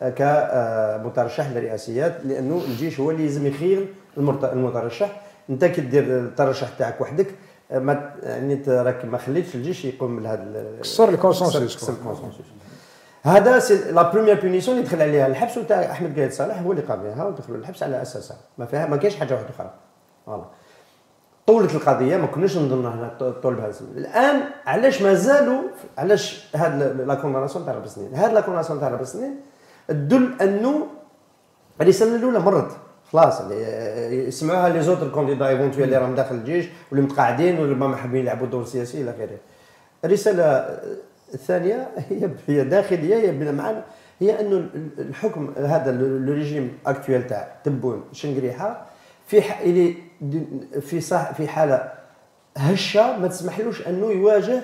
كمترشح للرئاسيات، لانه الجيش هو اللي لازم يخير المترشح. انت كي دير الترشح تاعك وحدك ما يعني راك ما خليتش الجيش يقوم بهذا كسر الكونسنسوس. هذا سي لا بروميير بونيسيون اللي دخل عليها الحبس، وتاع احمد قايد صالح هو اللي قام بها ودخلوا الحبس على اساسها، ما فيها ما كاينش حاجه واحده اخرى. فوالا طولت القضيه ما كناش نظن هنا طول بهذا الزمن. الان علاش مازالوا علاش هاد لا كونداناسيون تاع اربع سنين هاد لا كونداناسيون تاع اربع سنين تدل انه الرساله الاولى مرت خلاص يسمعوها لي زوتر كونديدا ايفونتويل اللي راهم داخل الجيش واللي متقاعدين واللي ما حابين يلعبوا الدور السياسي الى اخره. الرساله الثانيه هي هي داخليه هي بمعنى هي انه الحكم هذا لو ريجيم اكطويل تاع تبون شنقريحه في في صح في حاله هشه ما تسمحلوش انه يواجه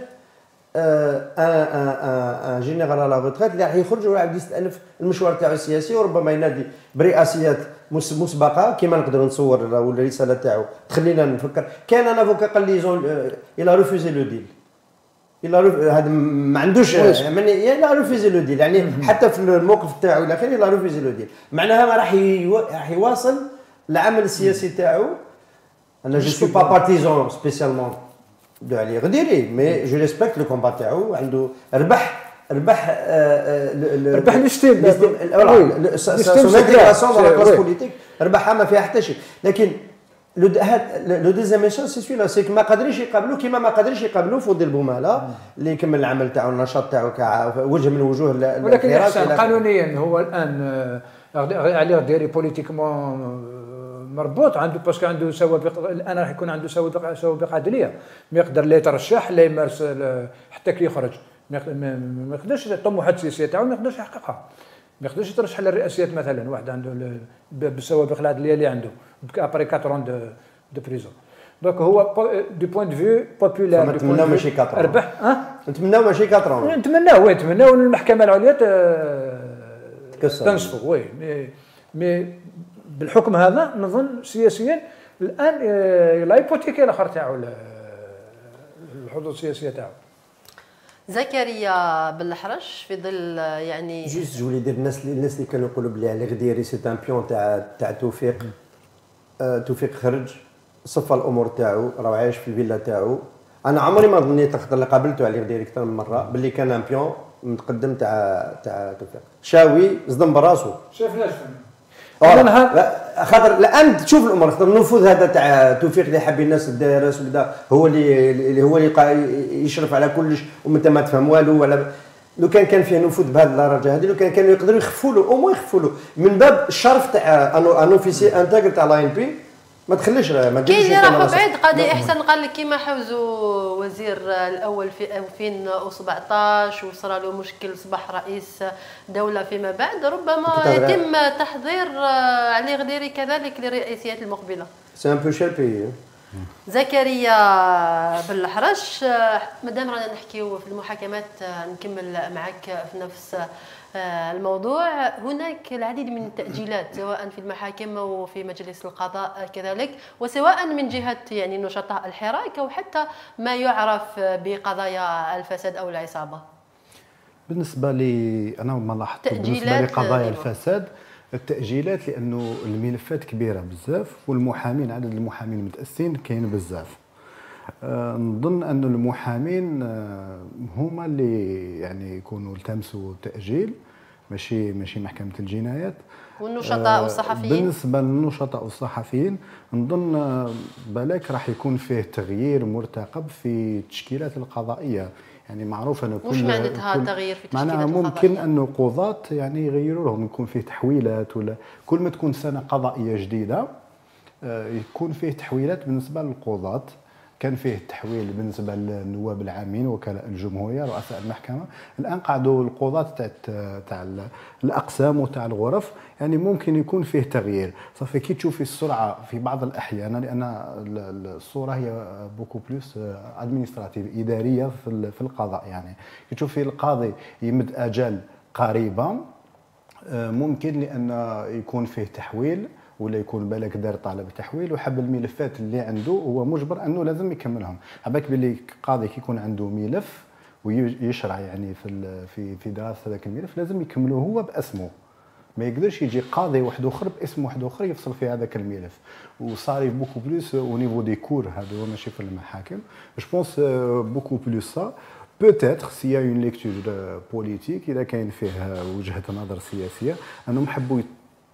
ان جينيرال على ريتريت اللي راح يخرج ويلعب يستأنف المشوار تاعو السياسي وربما ينادي برئاسيات مسبقه كما نقدروا نصور والرساله تاعو تخلينا نفكر. كان انا فوكا قال لي زون الى ريفوزي لو ديل الى هذا ما عندوش يعني الى ريفوزي لو ديل يعني حتى في الموقف تاعو الى اخره الى ريفوزي لو ديل معناها ما راح راح يواصل العمل السياسي تاعو. انا جو سو با بارتيزون سبيسيالمون دو علي غديري مي جو ريسبكت لو كومبا تاعو عنده ربح ربح ربح الستيم سون انتيغراسيون دون لا كلاس بوليتيك ربحها ما فيها حتى شيء. لكن لو لو دوزيام ميسيون سي سوي لا سي ما قادرينش يقابلوا كيما ما قادريش يقابلوا فودي البوماله اللي يكمل العمل تاعو النشاط تاعو كوجه من وجوه. ولكن احسن قانونيا هو الان عليه ديري بوليتيكمون مربوط عنده باسكو عنده سوابق الان راح يكون عنده سوابق سوابق عدليه ما يقدر لا يترشح لا يمارس حتى كي يخرج ما يقدرش الطموحات السياسيه تاعو ما يقدرش يحققها ما يقدرش يترشح للرئاسيات مثلا واحد عنده بالسوابق العدليه اللي عنده ابري أربعة عام دو دو بريزون. دونك هو دو بوين دو فيو بوبولار نتمناو ماشي أربعة عام ربح ها نتمناو ماشي أربعة عام نتمناو وي نتمناو المحكمه العليا تنصفوا وي مي مي بالحكم هذا نظن سياسيا الان لا يبوتيكي الاخر تاعو الحظوظ السياسيه تاعو. زكريا بالحرش في ظل يعني جيست جو ندير الناس الناس اللي كانوا يقولوا بلي على غديري سي ان بيون تاع تاع توفيق آه توفيق خرج صفى الامور تاعو راه عايش في الفيلا تاعو. انا عمري ما ظنيت خاطر اللي قابلته على غديري اكثر من مره باللي كان ان بيون متقدم تاع تاع توفيق شاوي صدم براسو شافناش خاطر الان تشوف الامور خاطر النفوذ هذا تاع توفيق اللي حاب الناس الدارس وبدا هو اللي اللي هو اللي يشرف على كلش وانت ما تفهم والو ولا لو كان كان فيه نفوذ بهذه الدرجه هذه لو كان كانوا يقدروا يخفوا له او مو يخفوا له من باب الشرف تاع ان اوفيسي انتاغر تاع لاين بي ما تخليش ما تجيش كاين اللي راحوا بعيد قاضي احسن قال لك كيما حوزوا وزير الاول في ألفين وسبعطاش وصرا له مشكل صباح رئيس دوله فيما بعد ربما يتم تحضير علي غديري كذلك للرئاسيات المقبله. سي ان بو شير بي. زكريا بالحرش مادام رانا نحكيو في المحاكمات نكمل معك في نفس الموضوع. هناك العديد من التأجيلات سواء في المحاكم أو في مجلس القضاء كذلك وسواء من جهة يعني نشطاء الحراك أو حتى ما يعرف بقضايا الفساد أو العصابة. بالنسبة لي أنا ما لاحظت بالنسبة لقضايا الفساد التأجيلات لأنه الملفات كبيرة بزاف والمحامين عدد المحامين المتأسسين كاين بزاف. أه نظن أن المحامين أه هما اللي يعني يكونوا التمسوا تأجيل ماشي ماشي محكمة الجنايات. والنشطاء والصحفيين بالنسبة للنشطاء والصحفيين نظن أه بالك راح يكون فيه تغيير مرتقب في التشكيلات القضائية. يعني معروف انه مش معناتها تغيير في التشكيلات معناها ممكن انه قضاة يعني يغيروا لهم يكون فيه تحويلات ولا كل ما تكون سنة قضائية جديدة يكون فيه تحويلات بالنسبة للقضاة. كان فيه تحويل بالنسبة للنواب العامين وكلاء الجمهورية رؤساء المحكمة. الآن قعدوا القضاة تاع تاع الأقسام وتاع الغرف يعني ممكن يكون فيه تغيير. صافي كي تشوفي السرعة في بعض الأحيان لأن الصورة هي بوكو بلوس ادمينستراتيف إدارية في القضاء. يعني كي تشوفي القاضي يمد أجال قريبة ممكن لأن يكون فيه تحويل ولا يكون بالك دار طالب تحويل وحب الملفات اللي عنده هو مجبر انه لازم يكملهم. عباك باللي قاضي كيكون عنده ملف ويشرع يعني في في في دراسه هذاك الملف لازم يكملوه هو باسمه. ما يقدرش يجي قاضي واحد اخر باسم واحد اخر يفصل في هذاك الملف. وصار بوكو بلوس او نيفو دي كور هذا ماشي في المحاكم. جو بونس بوكو بلوس سا بوتيتر سي اون ليكتور بوليتيك اذا كاين فيه وجهه نظر سياسيه انهم حبوا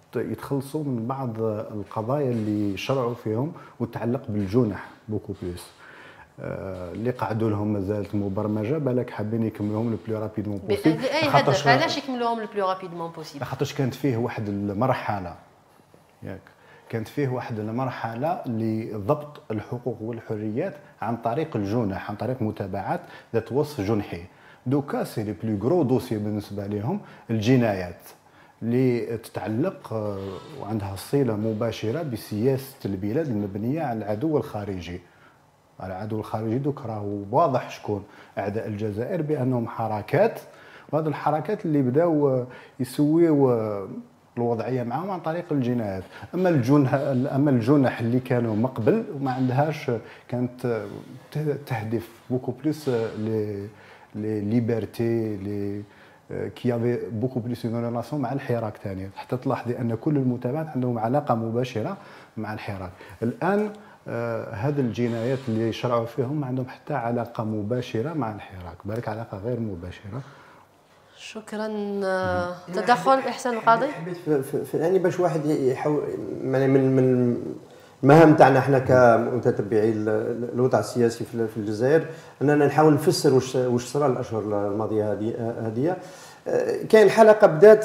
يتخلصوا من بعض القضايا اللي شرعوا فيهم وتتعلق بالجنح بوكو بليس. اللي قعدوا لهم مازالت مبرمجه بالك حابين يكملوهم لو بلو رابيدمون بوسيبل. لاي هدف؟ علاش يكملوهم لو بلو رابيدمون بوسيبل؟ خاطرش كانت فيه واحد المرحله ياك كانت فيه واحد المرحله لضبط الحقوق والحريات عن طريق الجنح، عن طريق متابعات ذات وصف جنحي. دوكا سي لي بلو غرو دوسي بالنسبه لهم الجنايات اللي تتعلق وعندها صله مباشره بسياسه البلاد المبنيه على العدو الخارجي. على العدو الخارجي دوك راهو واضح شكون اعداء الجزائر بانهم حركات، وهذه الحركات اللي بداو يسويو الوضعيه معاهم عن طريق الجنايات. اما الجنح اما الجنح اللي كانوا مقبل وما عندهاش، كانت تهدف بوكو بليس لي لي ليبرتي لي كي افي بوكو بليس اون ريلاسيون مع الحراك ثاني، حتى تلاحظي ان كل المتابعات عندهم علاقه مباشره مع الحراك. الان آه هذه الجنايات اللي شرعوا فيهم ما عندهم حتى علاقه مباشره مع الحراك، بالك علاقه غير مباشره. شكرا. تدخل احسان القاضي؟ حبيت في, في, في يعني باش واحد يحاول يعني من من المهام تاعنا احنا كمتتبعي الوضع السياسي في الجزائر اننا نحاول نفسر واش واش صرا الاشهر الماضيه هذه هذه. كاين حلقه بدات،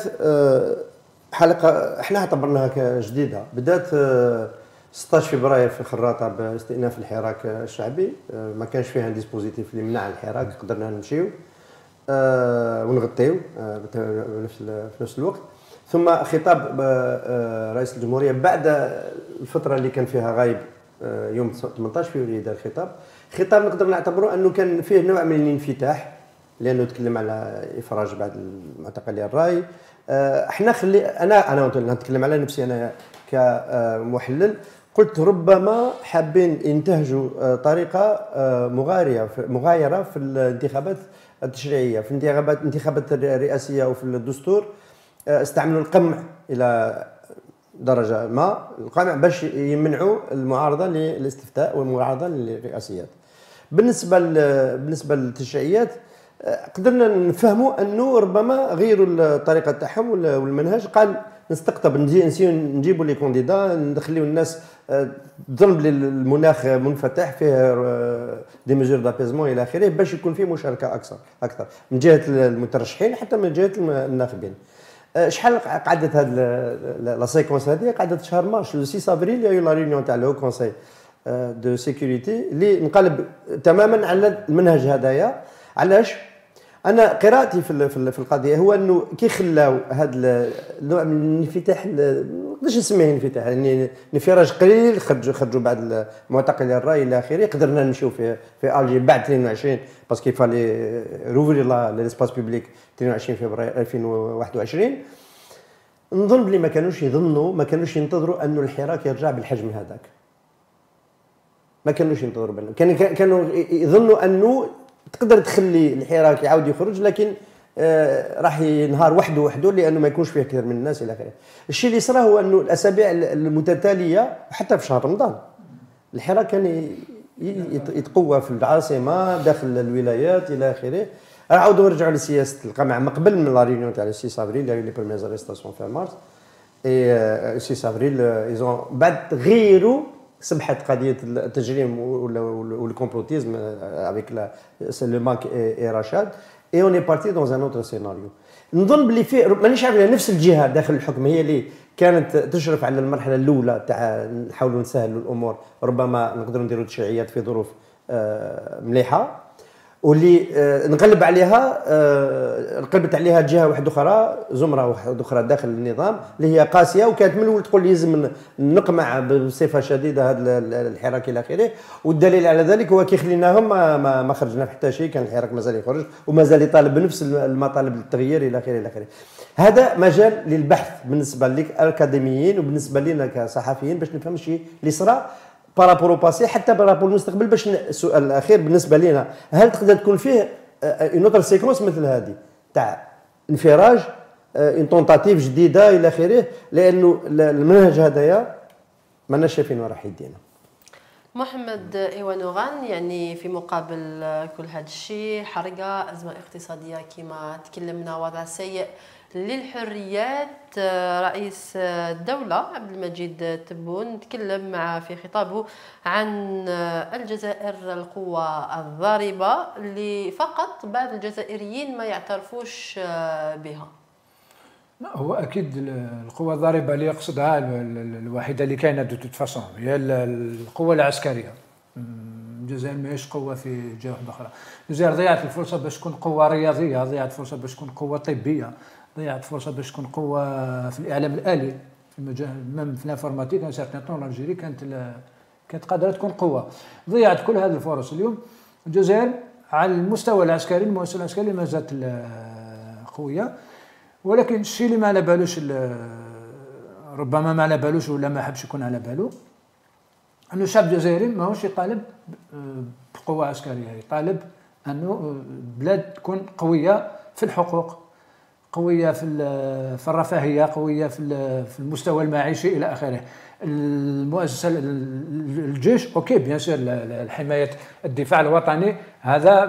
حلقه احنا اعتبرناها كجديده، بدات ستة عشر فبراير في خراطه باستئناف الحراك الشعبي. ما كانش فيها ديسبوزيتيف اللي منع الحراك، قدرنا نمشيو آه ونغطيو آه في نفس الوقت. ثم خطاب آه رئيس الجمهوريه بعد الفتره اللي كان فيها غايب، آه يوم ثمانية عشر فبراير دار خطاب خطاب نقدر نعتبره انه كان فيه نوع من الانفتاح، لانه تكلم على افراج بعض المعتقلي الراي. آه احنا خلي انا انا نتكلم على نفسي انا كمحلل، قلت ربما حابين ينتهجوا طريقه مغايره مغايره في الانتخابات التشريعيه، في الانتخابات الانتخابات الرئاسيه وفي الدستور استعملوا القمع الى درجه ما، القمع باش يمنعوا المعارضه للاستفتاء والمعارضه للرئاسيات. بالنسبه بالنسبه للتشريعيات قدرنا نفهموا انه ربما غيروا الطريقه تاعهم والمنهج. قال نستقطب نجي نجيبوا لي كونديدا، نخليو الناس تظن بلي المناخ منفتح فيه دي ميزور دابيزمون الى اخره، باش يكون فيه مشاركه اكثر اكثر من جهه المترشحين حتى من جهه الناخبين. شحال قعدت هذه لا سيكونس هذه؟ قعدت شهر مارش، لو ستة افريل يا لا ريونيون تاع لو كونساي دو سيكوريتي اللي انقلب تماما على المنهج هذايا. علاش؟ انا قراءتي في في القضيه هو انه كي خلاو هذا النوع من الانفتاح، ما نقدرش نسميه انفتاح، يعني انفراج قليل، خرجوا خرجوا بعض معتقلي الراي الى اخره، قدرنا نمشيو في في الجي بعد اثنين وعشرين باسكو فالي روفري لا ليسباس بوبليك اثنين وعشرين فبراير ألفين وواحد وعشرين. نظن بلي ما كانوش يظنوا، ما كانوش ينتظروا انه الحراك يرجع بالحجم هذاك، ما كانوش ينتظروا بانه كان كانوا يظنوا انه تقدر تخلي الحراك يعاود يخرج، لكن آه راح ينهار وحده وحده لانه ما يكونش فيه كثير من الناس الى اخره. الشيء اللي صرا هو انه الاسابيع المتتاليه وحتى في شهر رمضان الحراك كان يتقوى في العاصمه داخل الولايات الى اخره. عاودوا رجعوا لسياسه القمع ما قبل من لا ريونيون تاع ستة افريل، لي بريمير اريستاسيون في مارس اي ستة افريل ايزون بعد غيروا سبحت قضيه التجريم والكومبلوتيزم افيك لو ماك اي رشاد اي اون اي بارتي دون ان اوتر سيناريو. نظن بلي في مانيش عارف نفس الجهه داخل الحكم هي اللي كانت تشرف على المرحله الاولى تاع نحاولوا نسهلوا الامور، ربما نقدروا نديروا تشريعيات في ظروف مليحه، واللي نغلب عليها قلبت عليها جهه واحده اخرى، زمره واحده اخرى داخل النظام اللي هي قاسيه، وكانت من الاول تقول لي لازم نقمع بصفه شديده هذا الحراك الى اخره. والدليل على ذلك هو كي خليناهم ما, ما, ما خرجنا في حتى شيء، كان الحراك مازال يخرج ومازال يطالب بنفس المطالب للتغيير الى اخره الى اخره. هذا مجال للبحث بالنسبه للاكاديميين وبالنسبه لنا كصحفيين باش نفهم الشيء اللي صرا بارابور باسي حتى بارابور المستقبل. باش السؤال الاخير بالنسبه لنا، هل تقدر تكون فيه اون اوتر سيكونس مثل هذه تاع انفراج اون طونطاتيف جديده الى اخره، لانه المنهج هذايا ماناش شايفين وين راح يدينا. محمد ايوانوغان، يعني في مقابل كل هذا الشيء حرقه، ازمه اقتصاديه كما تكلمنا، وضع سيء للحريات رئيس الدولة عبد المجيد تبون تكلم مع في خطابه عن الجزائر القوة الضاربة اللي فقط بعض الجزائريين ما يعترفوش بها. هو اكيد القوة الضاربة اللي يقصدها الوحيدة اللي كاينه دو توت فاسون هي القوة العسكرية. الجزائر ماهيش قوة في جهة أخرى. الجزائر ضيعت الفرصة باش تكون قوة رياضية، ضيعت فرصة باش تكون قوة طبية، ضيعت فرصة باش تكون قوة في الإعلام الآلي، في المجال ميم في الانفورماتيك ان سارتان طون الجزائر كانت كانت قادرة تكون قوة. ضيعت كل هذه الفرص. اليوم الجزائر على المستوى العسكري المؤسسة العسكرية ما زالت قوية، ولكن الشيء اللي ما على بالوش ربما ما على بالوش ولا ما حبش يكون على باله أنه الشعب الجزائري ماهوش يطالب بقوة عسكرية، يطالب أنه بلاد تكون قوية في الحقوق، قوية في في الرفاهية، قوية في في المستوى المعيشي إلى آخره. المؤسسة الجيش أوكي بيان سور الحماية الدفاع الوطني هذا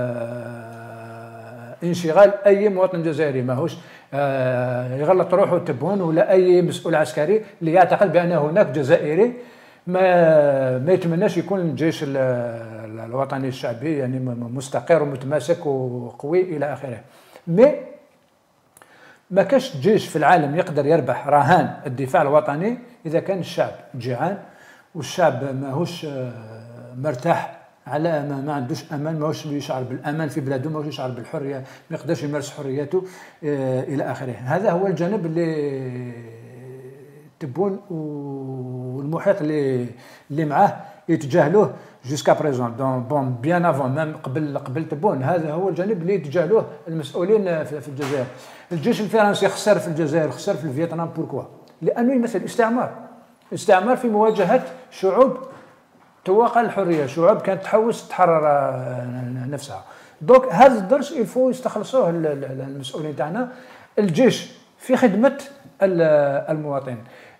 انشغال أي مواطن جزائري، ماهوش يغلط روحه تبون ولا أي مسؤول عسكري اللي يعتقد بأن هناك جزائري ما ما يتمناش يكون الجيش الوطني الشعبي يعني مستقر ومتماسك وقوي الى اخره. مي ما كاش جيش في العالم يقدر يربح رهان الدفاع الوطني اذا كان الشعب جيعان والشعب ماهوش مرتاح، على ما, ما عندوش امان، ماهوش يشعر بالامان في بلاده، ماهوش يشعر بالحريه، ما يقدرش يمارس حريته الى اخره. هذا هو الجانب اللي تبون والمحيط اللي اللي معاه يتجاهلوه جوسكا بريزون دون بون بيان افون ميم قبل قبل تبون. هذا هو الجانب اللي يتجاهلوه المسؤولين في الجزائر. الجيش الفرنسي خسر في الجزائر، خسر في فيتنام، بوركوا؟ لانه يمثل استعمار، استعمار في مواجهه شعوب تواقع الحريه، شعوب كانت تحوس تحرر نفسها. دونك هذا الدرس يفو يستخلصوه المسؤولين تاعنا. الجيش في خدمه المواطن.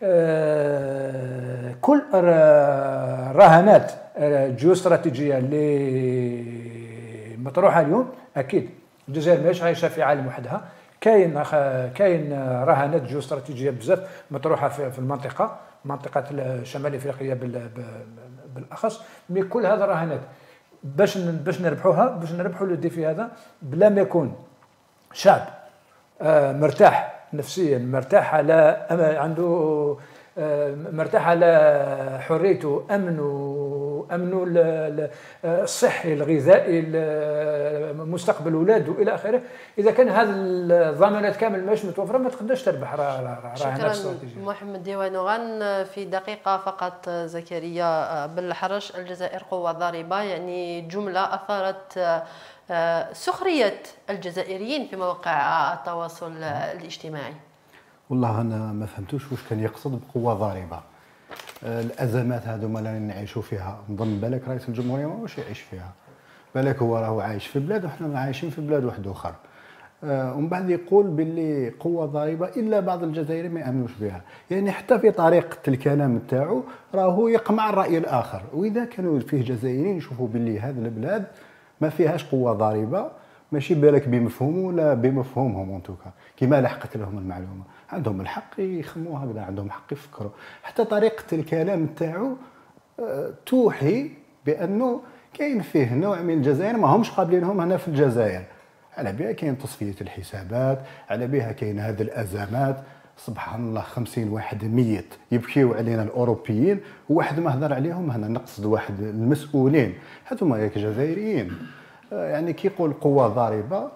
كل الرهانات الجيوستراتيجيه اللي مطروحه اليوم، اكيد الجزائر ماهيش عايشه في عالم وحدها، كاين كاين رهانات جيوستراتيجيه بزاف مطروحه في المنطقه، منطقه الشمال الافريقيه بالاخص. مي كل هذا الرهانات باش باش نربحوها، باش نربحوا الديفي هذا بلا ما يكون شعب مرتاح نفسيا، مرتاح على عنده مرتاح على حريته، امنه امنه الصحي الغذائي، مستقبل اولاده الى اخره. اذا كان هذه الضمانات كامل ماهيش متوفره ما تقدرش تربح رهانات استراتيجيه. شكرا محمد ديوانوغان. في دقيقه فقط زكريا بالحرش، الجزائر قوه ضاربه، يعني جمله اثارت سخريه الجزائريين في مواقع التواصل الاجتماعي. والله انا ما فهمتوش واش كان يقصد بقوه ضاربه. الازمات هذوما اللي نعيشوا فيها نظن بالك رئيس الجمهوريه ما واش يعيش فيها، بالك هو راهو عايش في بلاد وحنا عايشين في بلاد واحد اخر. ومن بعد يقول باللي قوه ضاربه الا بعض الجزائريين ما يامنوش بها، يعني حتى في طريقه الكلام نتاعو راهو يقمع الراي الاخر. واذا كانوا فيه جزائريين يشوفوا باللي هذه البلاد ما فيهاش قوه ضاربه، ماشي بالك بمفهوم ولا بمفهومهم انتوكا، كيما لحقت لهم المعلومه، عندهم الحق يخموا هكذا، عندهم الحق يفكروا. حتى طريقه الكلام نتاعو توحي بانه كاين فيه نوع من الجزائر ما همش قابلينهم هنا في الجزائر. على بها كاين تصفيه الحسابات، على بها كاين هذه الازمات. سبحان الله خمسين واحد ميت يبكيو علينا الاوروبيين وواحد ما هضر عليهم هنا، نقصد واحد المسؤولين هذوما ياك جزائريين. يعني كي يقول قوه ضاربه،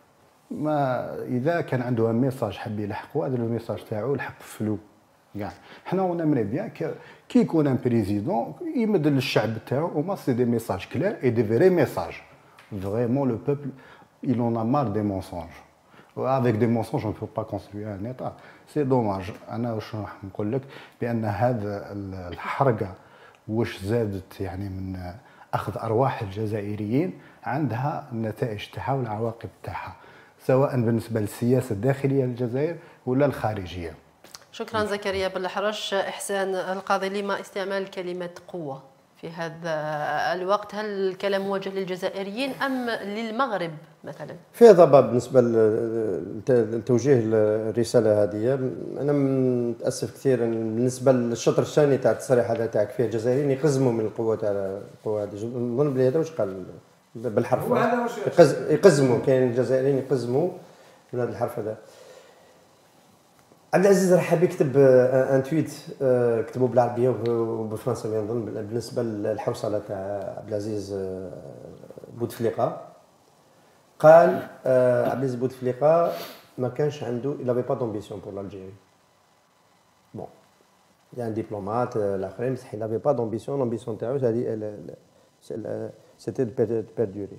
ما اذا كان عنده ميساج حاب يلحقوا هذا الميساج تاعو لحق فلو كاع. حنا ونامري بيان كي يكون ان بريزيدون يمد للشعب تاعو وما سي دي ميساج كلير اي دي فري ميساج. فريمون لو بوبل il en a marre des mensonges. Avec des mensonges on ne peut pas construire un état. C'est dommage. انا واش راح نقول لك بان هذا الحرقه واش زادت يعني من اخذ ارواح الجزائريين، عندها النتائج تاعها والعواقب تاعها، سواء بالنسبه للسياسه الداخليه للجزائر ولا الخارجيه. شكرا زكريا بالحرش. احسان القاضي، لما استعمال كلمه قوه في هذا الوقت؟ هل الكلام موجه للجزائريين ام للمغرب مثلا؟ فيها ضباب بالنسبه لتوجيه الرساله هذه. انا متاسف كثير بالنسبه للشطر الثاني تاع التصريح هذا تاعك فيه الجزائريين يقزموا من القوه تاع القوه هذه. نظن بلي هذا واش قال بالحرف، يقزموا. كاين الجزائريين يقزموا من هذا الحرف هذا. عبد العزيز رحابي كتب ان تويت كتبوا بالعربيه وبالفرنسيه نظن بالنسبه للحوصله تاع عبد العزيز بوتفليقه. قال عبد العزيز بوتفليقه ما كانش عنده il avait pas d'ambition pour l'Algérie. Bon, il y a un diplomate الاخرين بصح il avait pas d'ambition. l'ambition تاعو هذه c'était de perdurer.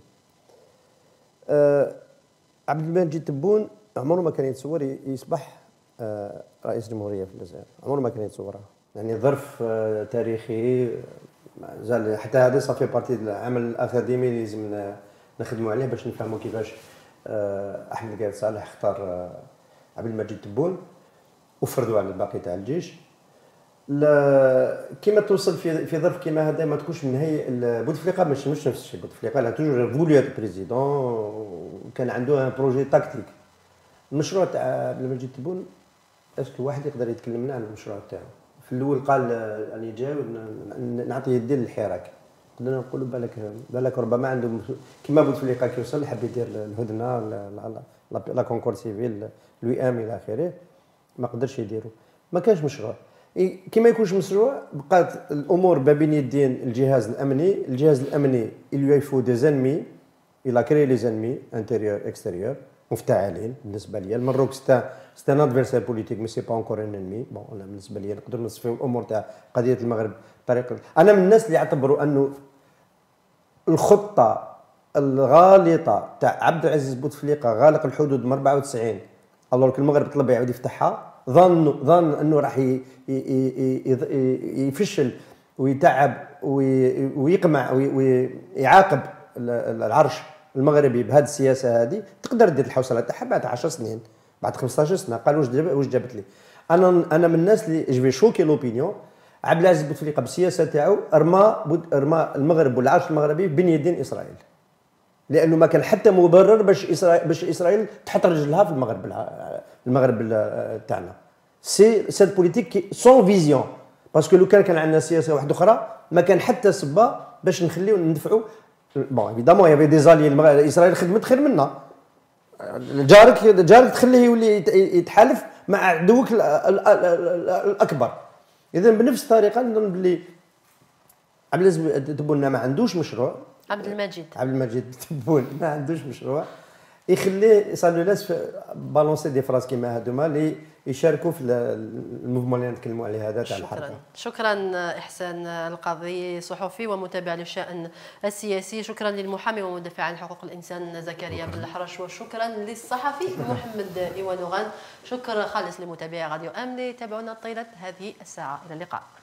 عبد المجيد تبون عمره ما كان يتصور يصبح رئيس جمهوريه في الجزائر، عمره ما كان يتصورها. يعني ظرف تاريخي زال حتى هذا صافي بارتي العمل الاكاديمي اللي لازم نخدموا عليه باش نفهموا كيفاش احمد قايد صالح اختار عبد المجيد تبون وفرضوا على الباقي تاع الجيش. كيما توصل في في ظرف كيما هذا ما تكونش من هي بوتفليقه مش مش نفس الشيء. بوتفليقه لا توجور فولو ات بريزيدون وكان عنده ان بروجي تاكتيك. المشروع تاع عبد المجيد تبون اسكو واحد يقدر يتكلم لنا عن المشروع تاعو؟ في الاول قال راني جاي نعطي يدي للحراك. قلنا نقولوا بالك بالك ربما عنده كيما بوتفليقه كي وصل حب يدير الهدنه لا كونكور سيفيل لوي ام الى اخره، ما قدرش يديروا. ما كانش مشروع. كيما يكونش مشروع بقات الامور ما بين يدين الجهاز الامني. الجهاز الامني il lui faut des ennemis, il a créé les ennemis intérieurs extérieurs مفتعلين. بالنسبه لي المروك ستا ستا ان ادفيرسير بوليتيك مي سي با انكور ان انمي. بون انا بالنسبه لي نقدر نصفيو الامور تاع قضيه المغرب بطريقه. انا من الناس اللي يعتبروا انه الخطه الغالطه تاع عبد العزيز بوتفليقه غالق الحدود من أربعة وتسعين الله المغرب طلب يعاود يفتحها، ظن ظن انه راح يفشل ويتعب ويقمع ويعاقب العرش المغربي بهذه السياسه هذه. تقدر دير الحوصله تاعها بعد عشر سنين بعد خمسطاش سنه. قال واش واش جابت لي. انا انا من الناس اللي جو شوكي لوبينيون. عبد العزيز بوتفليقه بالسياسه تاعو رمى رمى المغرب والعرش المغربي بين يدين اسرائيل، لانه ما كان حتى مبرر باش اسرائيل باش اسرائيل تحط رجلها في المغرب المغرب تاعنا. سي سيت بوليتيك سون فيزيون. باسكو لو كان كان عندنا سياسه واحده اخرى ما كان حتى سبه باش نخليو ندفعوا. بون ايفيدامون يافي دي زالي اسرائيل خدمت خير منا. جارك جارك تخليه يولي يتحالف مع عدوك الاكبر. اذا بنفس الطريقه نظن بلي عبد العزيز تبون ما عندوش مشروع. عبد المجيد عبد المجيد تبون ما عندوش مشروع يخليه صالو لاس بالونسي دي فراس كيما هذوما اللي يشاركوا في الموفمون اللي نتكلموا عليه هذا تاع الحركه. شكرا احسان القاضي صحفي ومتابع للشان السياسي. شكرا للمحامي ومدافع عن حقوق الانسان زكريا بالحرش، وشكرا للصحفي محمد ايوانوغان. شكر خالص لمتابعي راديو ام اللي تابعونا طيله هذه الساعه. الى اللقاء.